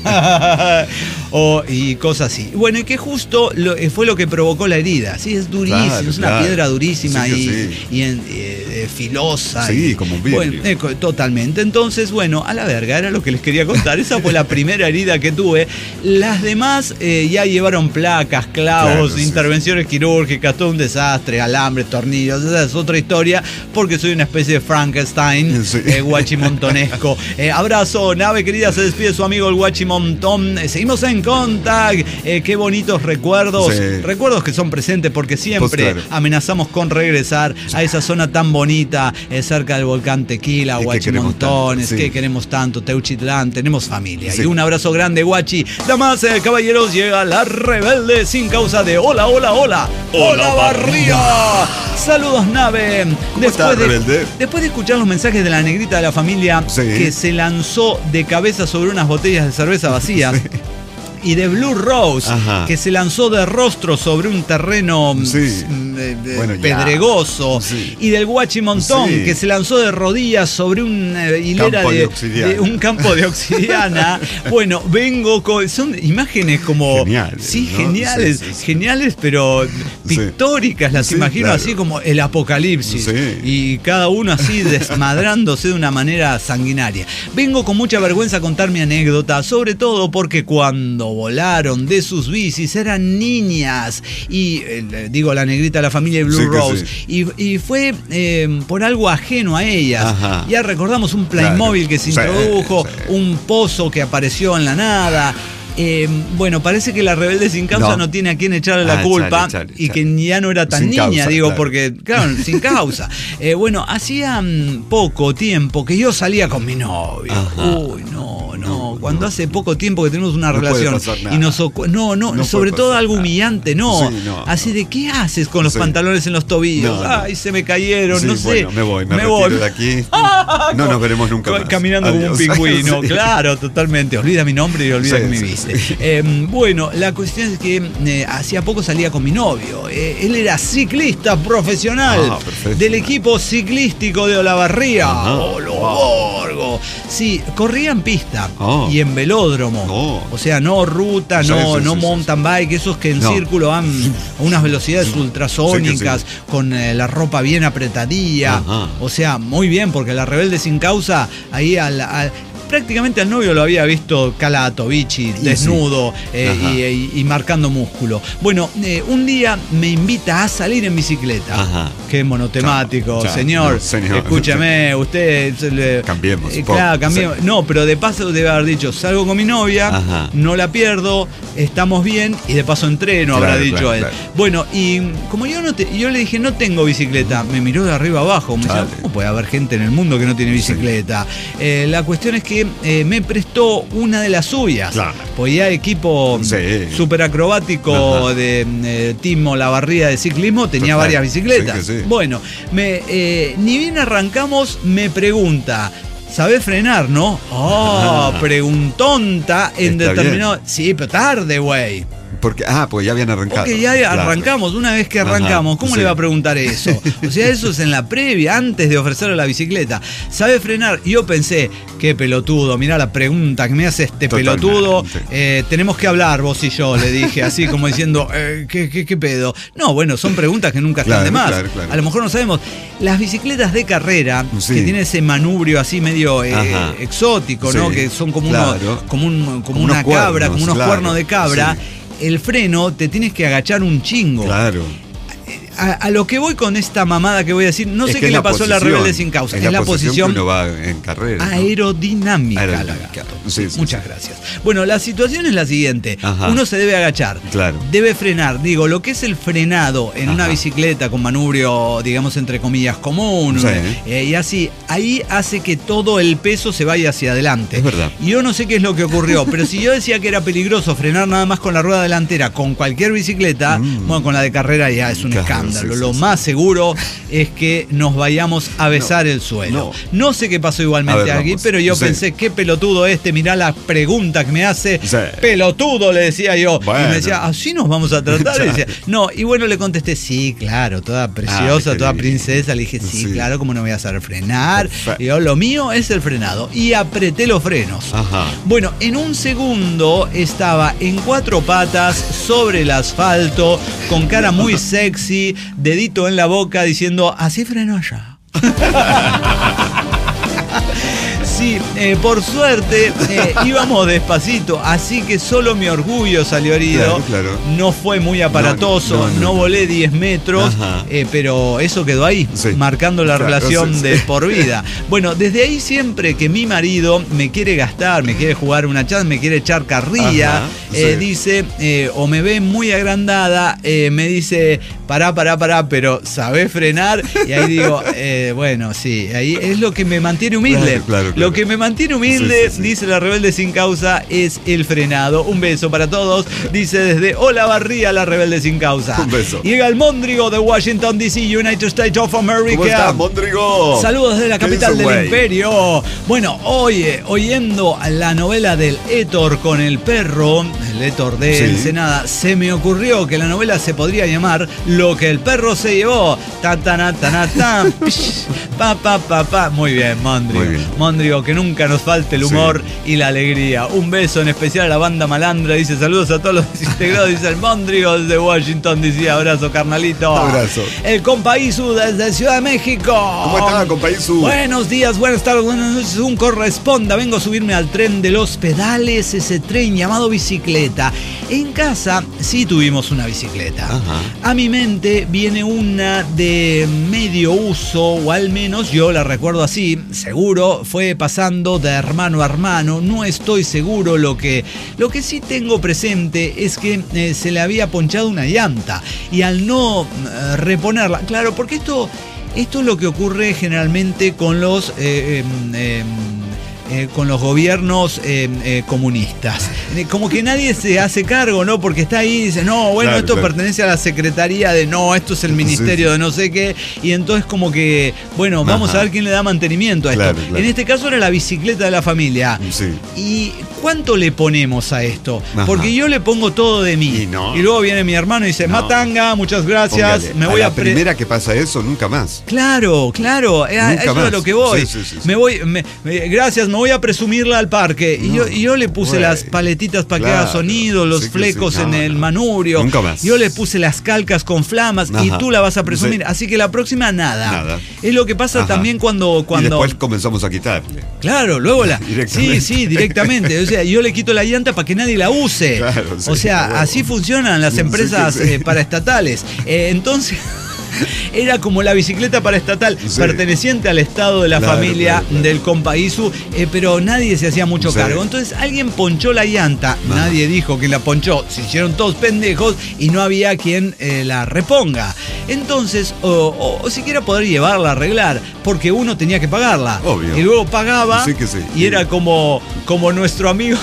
Speaker 1: o, y cosas así. Bueno, y que justo lo, fue lo que provocó la herida. Sí, es durísimo, claro, es una claro. piedra durísima sí y, sí. y en, eh, filosa.
Speaker 2: Sí,
Speaker 1: y,
Speaker 2: como un vidrio.
Speaker 1: Bueno, eh, totalmente. Entonces, bueno, a la verga, era lo que les quería contar. Esa fue la primera herida que tuve. Las demás eh, ya llevaron placas, clavos, claro, intervenciones sí. quirúrgicas, todo un desastre, alambres, tornillos. Esa es otra historia, porque soy una especie de Frankenstein, sí. eh, guachimontonesco. Eh, abrazo, nave querida, se despide su amigo el Guachimontón. Eh, seguimos en Contact. Eh, qué bonitos recuerdos. Sí. Recuerdos que son presentes porque siempre pues claro. amenazamos con regresar a esa zona tan bonita, eh, cerca del volcán Tequila, Guachimontones, que, sí. que queremos tanto, Teuchitlán, tenemos familia. Sí. Y un abrazo grande, Guachi. Damas, eh, caballeros, llega la rebelde sin causa de hola, hola, hola. Hola, Barría. Saludos, nave.
Speaker 2: ¿Cómo está,
Speaker 1: después, de,
Speaker 2: rebelde?
Speaker 1: después de escuchar los mensajes de la negrita de la familia sí. que se lanzó de cabeza sobre unas botellas de cerveza vacías. Sí. Y de Blue Rose, ajá. que se lanzó de rostro sobre un terreno sí. eh, bueno, pedregoso. Sí. Y del Guachimontón, sí. que se lanzó de rodillas sobre una eh, hilera de, de, de un campo de obsidiana. Bueno, vengo con... Son imágenes como...
Speaker 2: Geniales.
Speaker 1: Sí,
Speaker 2: ¿no?
Speaker 1: geniales. Sí, sí, sí. Geniales, pero pictóricas. Las sí, imagino claro. así como el apocalipsis. Sí. Y cada uno así desmadrándose de una manera sanguinaria. Vengo con mucha vergüenza a contar mi anécdota, sobre todo porque cuando volaron de sus bicis eran niñas y eh, digo la negrita de la familia de Blue sí, Rose sí. y, y fue eh, por algo ajeno a ellas. Ajá. Ya recordamos un Playmobil claro. que se introdujo, sí, sí. un pozo que apareció en la nada. Eh, bueno, parece que la rebelde sin causa no, no tiene a quién echarle la ah, culpa chale, chale, y chale. que ya no era tan sin niña, causa, digo, claro. porque, claro, sin causa. Eh, bueno, hacía um, poco tiempo que yo salía con mi novio. Ajá. Uy, no, no, no. Cuando no. hace poco tiempo que tenemos una no relación y nos ocu- no, no, no, sobre todo algo nada. humillante, no. Sí, no. Así de, ¿qué haces con los sí. pantalones en los tobillos? No, Ay, no. se me cayeron, sí, no sé.
Speaker 2: Bueno, me voy, me, me retiro voy. de aquí. No nos veremos nunca más.
Speaker 1: Caminando Adiós. como un pingüino, sí. claro, totalmente. Olvida mi nombre y olvida sí, que me sí. viste. Eh, bueno, la cuestión es que eh, hacía poco salía con mi novio. Eh, él era ciclista profesional ah, del equipo ciclístico de Olavarría. Oh, lo borgo. Sí, corría en pista oh. y en velódromo. Oh. O sea, no ruta, no, sí, sí, no sí, mountain sí. bike, esos que en no. círculo van a unas velocidades ultrasónicas, sí, sí. con eh, la ropa bien apretadilla. Ajá. O sea, muy bien, porque la rebelde sin causa, ahí al... al prácticamente al novio lo había visto calato, bichi, desnudo sí. eh, y, y, y marcando músculo. Bueno, eh, un día me invita a salir en bicicleta. Ajá. Qué monotemático, chao, señor. No, señor. Escúchame, usted... Le,
Speaker 2: cambiemos.
Speaker 1: Eh, claro, cambiemos. Sí. No, pero de paso debe haber dicho, salgo con mi novia, Ajá. no la pierdo, estamos bien y de paso entreno, claro, habrá dicho claro, él. Claro. Bueno, y como yo no te, yo le dije, no tengo bicicleta, me miró de arriba abajo. Me decía, ¿cómo puede haber gente en el mundo que no tiene bicicleta? Sí. Eh, la cuestión es que Eh, me prestó una de las suyas. Claro. Pues ya equipo sí. super acrobático Ajá. de eh, Team Olavarría de ciclismo tenía Total. varias bicicletas. Sí sí. Bueno, me, eh, ni bien arrancamos, me pregunta, ¿sabés frenar, no? Oh, ah. preguntonta en Está determinado. Bien. Sí, pero tarde, güey.
Speaker 2: Porque, ah, pues ya habían arrancado.
Speaker 1: Porque ya claro. arrancamos, una vez que arrancamos, Ajá, ¿cómo sí. le va a preguntar eso? O sea, eso es en la previa, antes de ofrecerle la bicicleta. ¿Sabe frenar? Y yo pensé, qué pelotudo, mirá la pregunta que me hace este Totalmente. pelotudo. Eh, tenemos que hablar vos y yo, le dije, así como diciendo, eh, ¿qué, qué, ¿qué pedo? No, bueno, son preguntas que nunca están claro, de más. Claro, claro. A lo mejor no sabemos. Las bicicletas de carrera, sí. que tienen ese manubrio así medio eh, exótico, ¿no? Sí. Que son como, claro. uno, como, un, como, como una cabra, cuernos, como unos claro. cuernos de cabra. Sí. El freno te tienes que agachar un chingo.
Speaker 2: Claro.
Speaker 1: a, a lo que voy con esta mamada que voy a decir, no
Speaker 2: es
Speaker 1: sé qué le pasó a la Rebelde Sin Causa.
Speaker 2: Es,
Speaker 1: es
Speaker 2: la,
Speaker 1: la posición,
Speaker 2: posición que uno va en carrera, ¿no?
Speaker 1: aerodinámica.
Speaker 2: aerodinámica. Sí, sí,
Speaker 1: Muchas
Speaker 2: sí.
Speaker 1: gracias. Bueno, la situación es la siguiente.
Speaker 2: Ajá.
Speaker 1: Uno se debe agachar.
Speaker 2: Claro.
Speaker 1: Debe frenar. Digo, lo que es el frenado en
Speaker 2: Ajá.
Speaker 1: una bicicleta con manubrio, digamos, entre comillas, común,
Speaker 2: sí.
Speaker 1: eh, y así, ahí hace que todo el peso se vaya hacia adelante.
Speaker 2: Es verdad.
Speaker 1: Y yo no sé qué es lo que ocurrió, pero si yo decía que era peligroso frenar nada más con la rueda delantera, con cualquier bicicleta, mm. bueno, con la de carrera ya es un claro, escándalo. Sí, lo sí, más sí. seguro es que nos vayamos a besar no, el suelo. No. no sé qué pasó igualmente ver, aquí, vamos. pero yo sí. pensé, qué pelotudo este, mirá la pregunta que me hace. Sí. Pelotudo, le decía yo. Bueno. Y me decía, ¿así nos vamos a tratar? Y decía, no, y bueno, le contesté, sí, claro, toda preciosa, ah, toda princesa. Le dije, sí, sí, claro, ¿cómo no voy a hacer frenar? Y yo, lo mío es el frenado. Y apreté los frenos.
Speaker 2: Ajá.
Speaker 1: Bueno, en un segundo estaba en cuatro patas sobre el asfalto, con cara muy sexy, dedito en la boca, diciendo, así freno allá. Sí, eh, por suerte eh, íbamos despacito, así que solo mi orgullo salió herido.
Speaker 2: Claro, claro.
Speaker 1: No fue muy aparatoso, no, no, no, no volé diez metros, eh, pero eso quedó ahí, sí. marcando la claro, relación sí, de sí. por vida. Bueno, desde ahí siempre que mi marido me quiere gastar, me quiere jugar una chance, me quiere echar carrilla, Ajá, eh, sí. dice, eh, o me ve muy agrandada, eh, me dice, pará, pará, pará, pero ¿sabés frenar? Y ahí digo, eh, bueno, sí, ahí es lo que me mantiene humilde.
Speaker 2: Claro, claro, claro.
Speaker 1: Lo que me mantiene humilde, sí, sí, sí. dice la Rebelde Sin Causa, es el frenado. Un beso para todos, dice desde Olavarría la Rebelde Sin Causa.
Speaker 2: Un beso.
Speaker 1: Llega el Mondrigo de Washington, D C, United States of America.
Speaker 2: ¿Cómo estás, Mondrigo?
Speaker 1: Saludos desde la capital del wey? imperio. Bueno, oye, oyendo la novela del Héctor con el perro, el Héctor de sí. Ensenada, se me ocurrió que la novela se podría llamar Lo que el perro se llevó. Ta, ta, na, ta, na, ta, pa, pa, pa, pa. Muy bien, Mondrigo. Muy bien. Mondrigo, que nunca nos falte el humor sí. y la alegría. Un beso en especial a la banda malandra. Dice saludos a todos los desintegrados. Dice el Mondrigo desde Washington, dice abrazo, carnalito.
Speaker 2: Abrazo.
Speaker 1: El compa Isu desde Ciudad de México.
Speaker 2: ¿Cómo está, compa Isu?
Speaker 1: Buenos días, buenas tardes, buenas noches. Un corresponda. Vengo a subirme al tren de los pedales, ese tren llamado bicicleta. En casa sí tuvimos una bicicleta.
Speaker 2: Ajá.
Speaker 1: A mi mente viene una de medio uso, o al menos yo la recuerdo así. Seguro fue pasando de hermano a hermano, no estoy seguro. Lo que, lo que sí tengo presente es que eh, se le había ponchado una llanta y al no eh, reponerla, claro, porque esto, esto es lo que ocurre generalmente con los... Eh, eh, eh, Eh, con los gobiernos eh, eh, comunistas. Eh, como que nadie se hace cargo, ¿no? Porque está ahí y dice, no, bueno, claro, esto claro. pertenece a la secretaría de, no, esto es el ministerio sí, sí. de no sé qué. Y entonces como que, bueno, vamos Ajá. a ver quién le da mantenimiento a esto. Claro, claro. En este caso era la bicicleta de la familia.
Speaker 2: Sí.
Speaker 1: Y ¿cuánto le ponemos a esto? Ajá. Porque yo le pongo todo de mí.
Speaker 2: Y, no.
Speaker 1: y luego viene mi hermano y dice, no. Matanga, muchas gracias.
Speaker 2: Póngale.
Speaker 1: Me voy
Speaker 2: a la
Speaker 1: a pre-
Speaker 2: primera que pasa eso, nunca más.
Speaker 1: Claro, claro. Nunca a eso
Speaker 2: más.
Speaker 1: es a lo que voy.
Speaker 2: Sí, sí, sí,
Speaker 1: me
Speaker 2: sí.
Speaker 1: voy, me, me, gracias, me voy a presumirla al parque. No, y, yo, y yo le puse wey. las paletitas para claro. que haga sonido, los sí flecos sí. no, en el
Speaker 2: no.
Speaker 1: manubrio.
Speaker 2: Nunca más.
Speaker 1: Yo le puse las calcas con flamas. Ajá. Y tú la vas a presumir. Sí. Así que la próxima nada.
Speaker 2: Nada.
Speaker 1: Es lo que pasa Ajá. también cuando, cuando.
Speaker 2: Y después comenzamos a quitarle.
Speaker 1: Claro, luego la. Sí, sí, directamente. O sea, yo le quito la llanta para que nadie la use.
Speaker 2: Claro, sí,
Speaker 1: o sea,
Speaker 2: bueno.
Speaker 1: así funcionan las empresas sí, sí. Eh, paraestatales. Eh, entonces. Era como la bicicleta paraestatal, sí. perteneciente al estado de la claro, familia claro, claro. del compa Isu, eh, pero nadie se hacía mucho sí. cargo. Entonces alguien ponchó la llanta, no. nadie dijo que la ponchó, se hicieron todos pendejos y no había quien eh, la reponga. Entonces, o, o, o siquiera poder llevarla a arreglar, porque uno tenía que pagarla.
Speaker 2: Obvio.
Speaker 1: Y luego pagaba
Speaker 2: sí que sí.
Speaker 1: y era como, como nuestro amigo...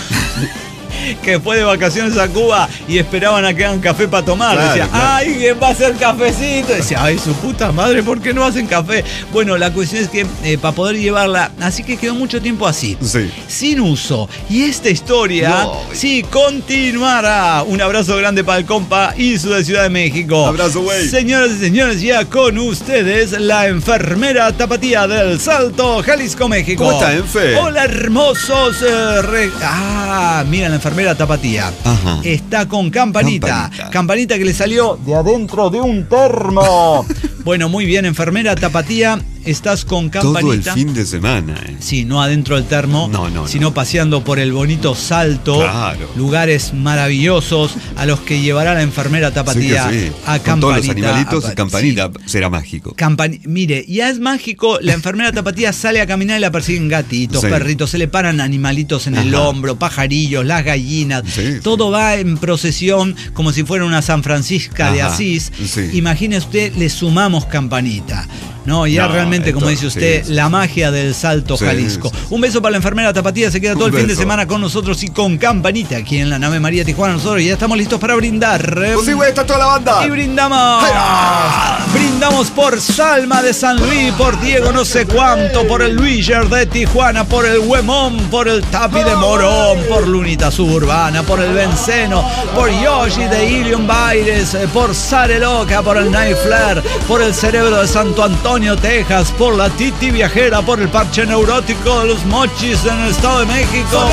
Speaker 1: que fue de vacaciones a Cuba y esperaban a que hagan café para tomar. Claro, decía, claro. ¡ay, quién va a hacer cafecito! Decía, ¡ay, su puta madre, ¿por qué no hacen café? Bueno, la cuestión es que eh, para poder llevarla, así que quedó mucho tiempo así,
Speaker 2: sí.
Speaker 1: sin uso. Y esta historia, no. sí, continuará. Un abrazo grande para el compa Isu de Ciudad de México.
Speaker 2: Abrazo, güey.
Speaker 1: Señoras y señores, ya con ustedes, la enfermera tapatía del Salto, Jalisco, México.
Speaker 2: ¿Cómo está, Enfe?
Speaker 1: Hola, hermosos. Eh, re... Ah, mira la enfermera tapatía.
Speaker 2: Ajá.
Speaker 1: Está con campanita.
Speaker 2: campanita.
Speaker 1: Campanita que le salió de adentro de un termo. Bueno, muy bien, enfermera tapatía. estás con Campanita.
Speaker 2: Todo el fin de semana. ¿eh?
Speaker 1: Sí, no adentro del termo,
Speaker 2: no, no,
Speaker 1: sino
Speaker 2: no.
Speaker 1: paseando por el bonito Salto.
Speaker 2: Claro.
Speaker 1: Lugares maravillosos a los que llevará la enfermera Tapatía
Speaker 2: sí sí.
Speaker 1: a
Speaker 2: con
Speaker 1: Campanita.
Speaker 2: Todos los animalitos
Speaker 1: a,
Speaker 2: y Campanita sí. será mágico.
Speaker 1: Campan Mire, ya es mágico, la enfermera Tapatía sale a caminar y la persiguen gatitos, sí. perritos, se le paran animalitos en Ajá. el hombro, pajarillos, las gallinas, sí, todo sí. va en procesión como si fuera una San Francisca Ajá. de Asís. Sí. Imagine usted, le sumamos Campanita. No, ya no, realmente, esto, como dice usted, sí, la magia del Salto sí, Jalisco. Sí. Un beso para la enfermera Tapatía, se queda todo Un el fin beso. de semana con nosotros y con Campanita aquí en la nave María Tijuana. Nosotros ya estamos listos para brindar.
Speaker 2: Pues sí, güey, está toda la banda.
Speaker 1: Y brindamos. ¡Ay! Brindamos por Salma de San Luis, por Diego no sé cuánto, por el Luiger de Tijuana, por el Huemón, por el Tapi de Morón, por Lunita Suburbana, por el Benceno, por Yoshi de Ilion Baires, por Sare Loca, por el Night Flare, por el Cerebro de Santo Antonio, Texas, por la Titi Viajera, por el Parche Neurótico de los Mochis en el Estado de México.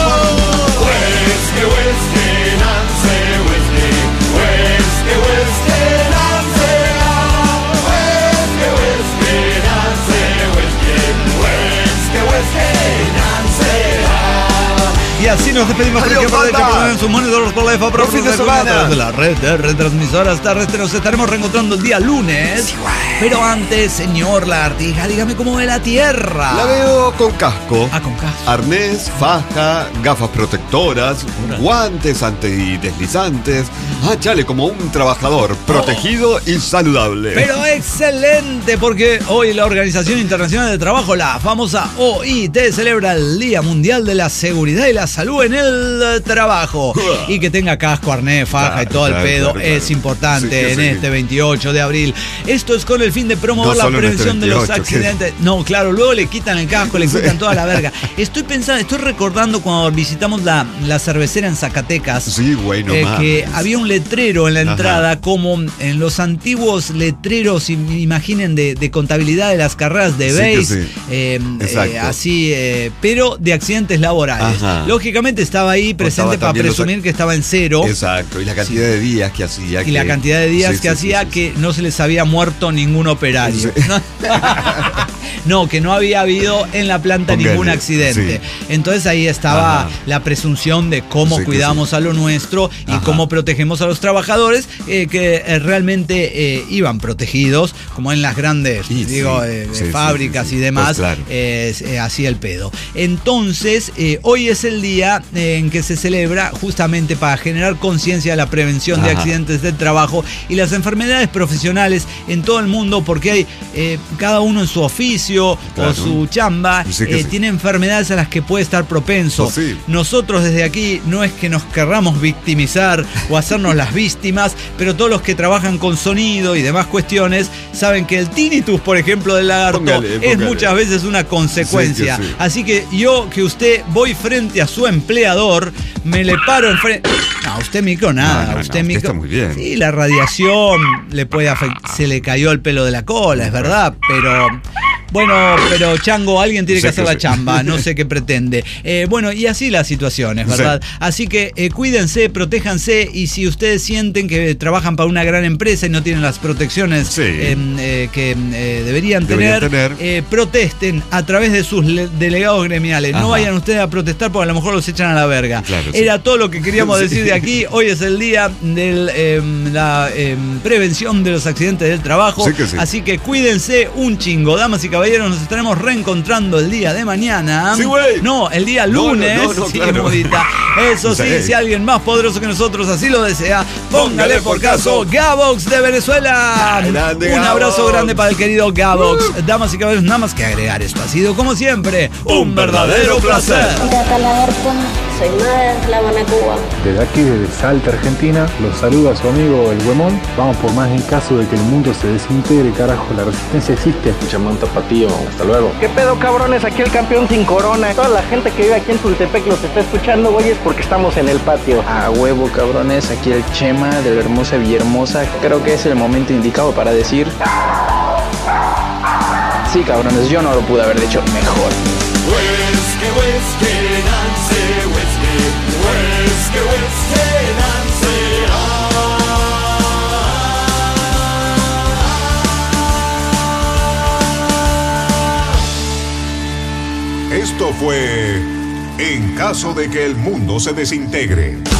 Speaker 1: Y así nos despedimos por en sus monitores por la F A Pro fin de semana de la red de retransmisoras terrestres. Nos estaremos reencontrando el día lunes. Sí, pero antes, señor Lagartija, dígame cómo ve la Tierra.
Speaker 2: La veo con casco.
Speaker 1: Ah, con casco.
Speaker 2: Arnés, faja, gafas protectoras, Pura. guantes antideslizantes. Ah, chale, como un trabajador, protegido oh. y saludable.
Speaker 1: Pero excelente, porque hoy la Organización Internacional de Trabajo, la famosa O I T, celebra el Día Mundial de la Seguridad y la Salud en el Trabajo. Uh. Y que tenga casco, arnés, faja claro, y todo claro, el pedo claro, es claro. importante sí, en sí. este veintiocho de abril. Esto es con el fin de promover no la prevención este veintiocho, de los accidentes. ¿Qué? No, claro, luego le quitan el casco, le quitan sí. toda la verga. Estoy pensando, estoy recordando cuando visitamos la, la cervecera en Zacatecas.
Speaker 2: Sí, güey, no
Speaker 1: eh,
Speaker 2: más.
Speaker 1: Que había un letrero en la entrada, Ajá. como en los antiguos letreros, imaginen, de, de contabilidad de las carreras de base, sí sí. eh, eh, así, eh, pero de accidentes laborales. Ajá. Lógicamente estaba ahí presente para presumir los... que estaba en cero.
Speaker 2: Exacto, y la cantidad sí. de días que hacía.
Speaker 1: Y
Speaker 2: que...
Speaker 1: la cantidad de días
Speaker 2: sí,
Speaker 1: que
Speaker 2: sí,
Speaker 1: hacía
Speaker 2: sí, sí,
Speaker 1: que
Speaker 2: sí.
Speaker 1: no se les había muerto ningún operario. Sí. No, que no había habido en la planta Póngale. ningún accidente. Sí. Entonces ahí estaba Ajá. la presunción de cómo sí, cuidamos sí. a lo nuestro y Ajá. cómo protegemos a los trabajadores eh, que eh, realmente eh, iban protegidos, como en las grandes sí, digo, sí. Eh, sí, fábricas sí, sí, sí. y demás, pues claro. eh, eh, así el pedo. Entonces, eh, hoy es el día eh, en que se celebra justamente para generar conciencia de la prevención Ajá. de accidentes del trabajo y las enfermedades profesionales en todo el mundo, porque hay eh, cada uno en su oficio claro. o su chamba, sí eh, sí. tiene enfermedades a las que puede estar propenso. Oh, sí. Nosotros desde aquí no es que nos querramos victimizar o hacernos las víctimas, pero todos los que trabajan con sonido y demás cuestiones saben que el tinnitus, por ejemplo, del lagarto póngale, póngale. es muchas veces una consecuencia. Sí, sí. Así que yo, que usted voy frente a su empleador, me le paro enfrente. No, usted micro nada,
Speaker 2: no, no,
Speaker 1: usted
Speaker 2: no,
Speaker 1: micro.
Speaker 2: Usted está muy bien.
Speaker 1: Sí, la radiación le puede afectar, se le cayó el pelo de la cola, es verdad, pero bueno, pero Chango, alguien tiene que hacer la chamba, no sé qué pretende. Eh, bueno, y así las situaciones, ¿verdad? Sí. Así que eh, cuídense, protéjanse, y si ustedes sienten que trabajan para una gran empresa y no tienen las protecciones sí. eh, eh, que eh, deberían, deberían tener, tener. Eh, protesten a través de sus delegados gremiales. Ajá. No vayan ustedes a protestar porque a lo mejor los echan a la verga. Claro, Era sí. todo lo que queríamos sí. decir de aquí. Hoy es el día de eh, la eh, prevención de los accidentes del trabajo. Sí que sí. Así que cuídense un chingo, damas y caballeros. Nos estaremos reencontrando el día de mañana.
Speaker 2: Sí, güey.
Speaker 1: No, el día lunes.
Speaker 2: No, no, no,
Speaker 1: sí,
Speaker 2: claro.
Speaker 1: modita. Eso sí, sí, si alguien más poderoso que nosotros así lo desea, póngale, póngale por caso Gabox de Venezuela. Grande, un abrazo Gabox. grande para el querido Gabox. Uh. Damas y caballeros, nada más que agregar. Esto ha sido, como siempre, un, un verdadero placer.
Speaker 4: Soy Mada, La Habana, Cuba.
Speaker 5: Desde aquí, desde Salta, Argentina, los saluda a su amigo el Huemón. Vamos por más en caso de que el mundo se desintegre, carajo, la resistencia existe.
Speaker 6: Escuchame un tapatío, hasta luego.
Speaker 7: ¿Qué pedo, cabrones? Aquí el campeón sin corona. Toda la gente que vive aquí en Tultepec los está escuchando, güeyes, porque estamos en el patio.
Speaker 8: A huevo, cabrones, aquí el Chema de la hermosa Villahermosa. Creo que es el momento indicado para decir... Sí, cabrones, yo no lo pude haber dicho mejor.
Speaker 9: Whiskey, whiskey, Nancy, whiskey, whiskey, whiskey, Nancy, ah.
Speaker 3: Esto fue En caso de que el mundo se desintegre.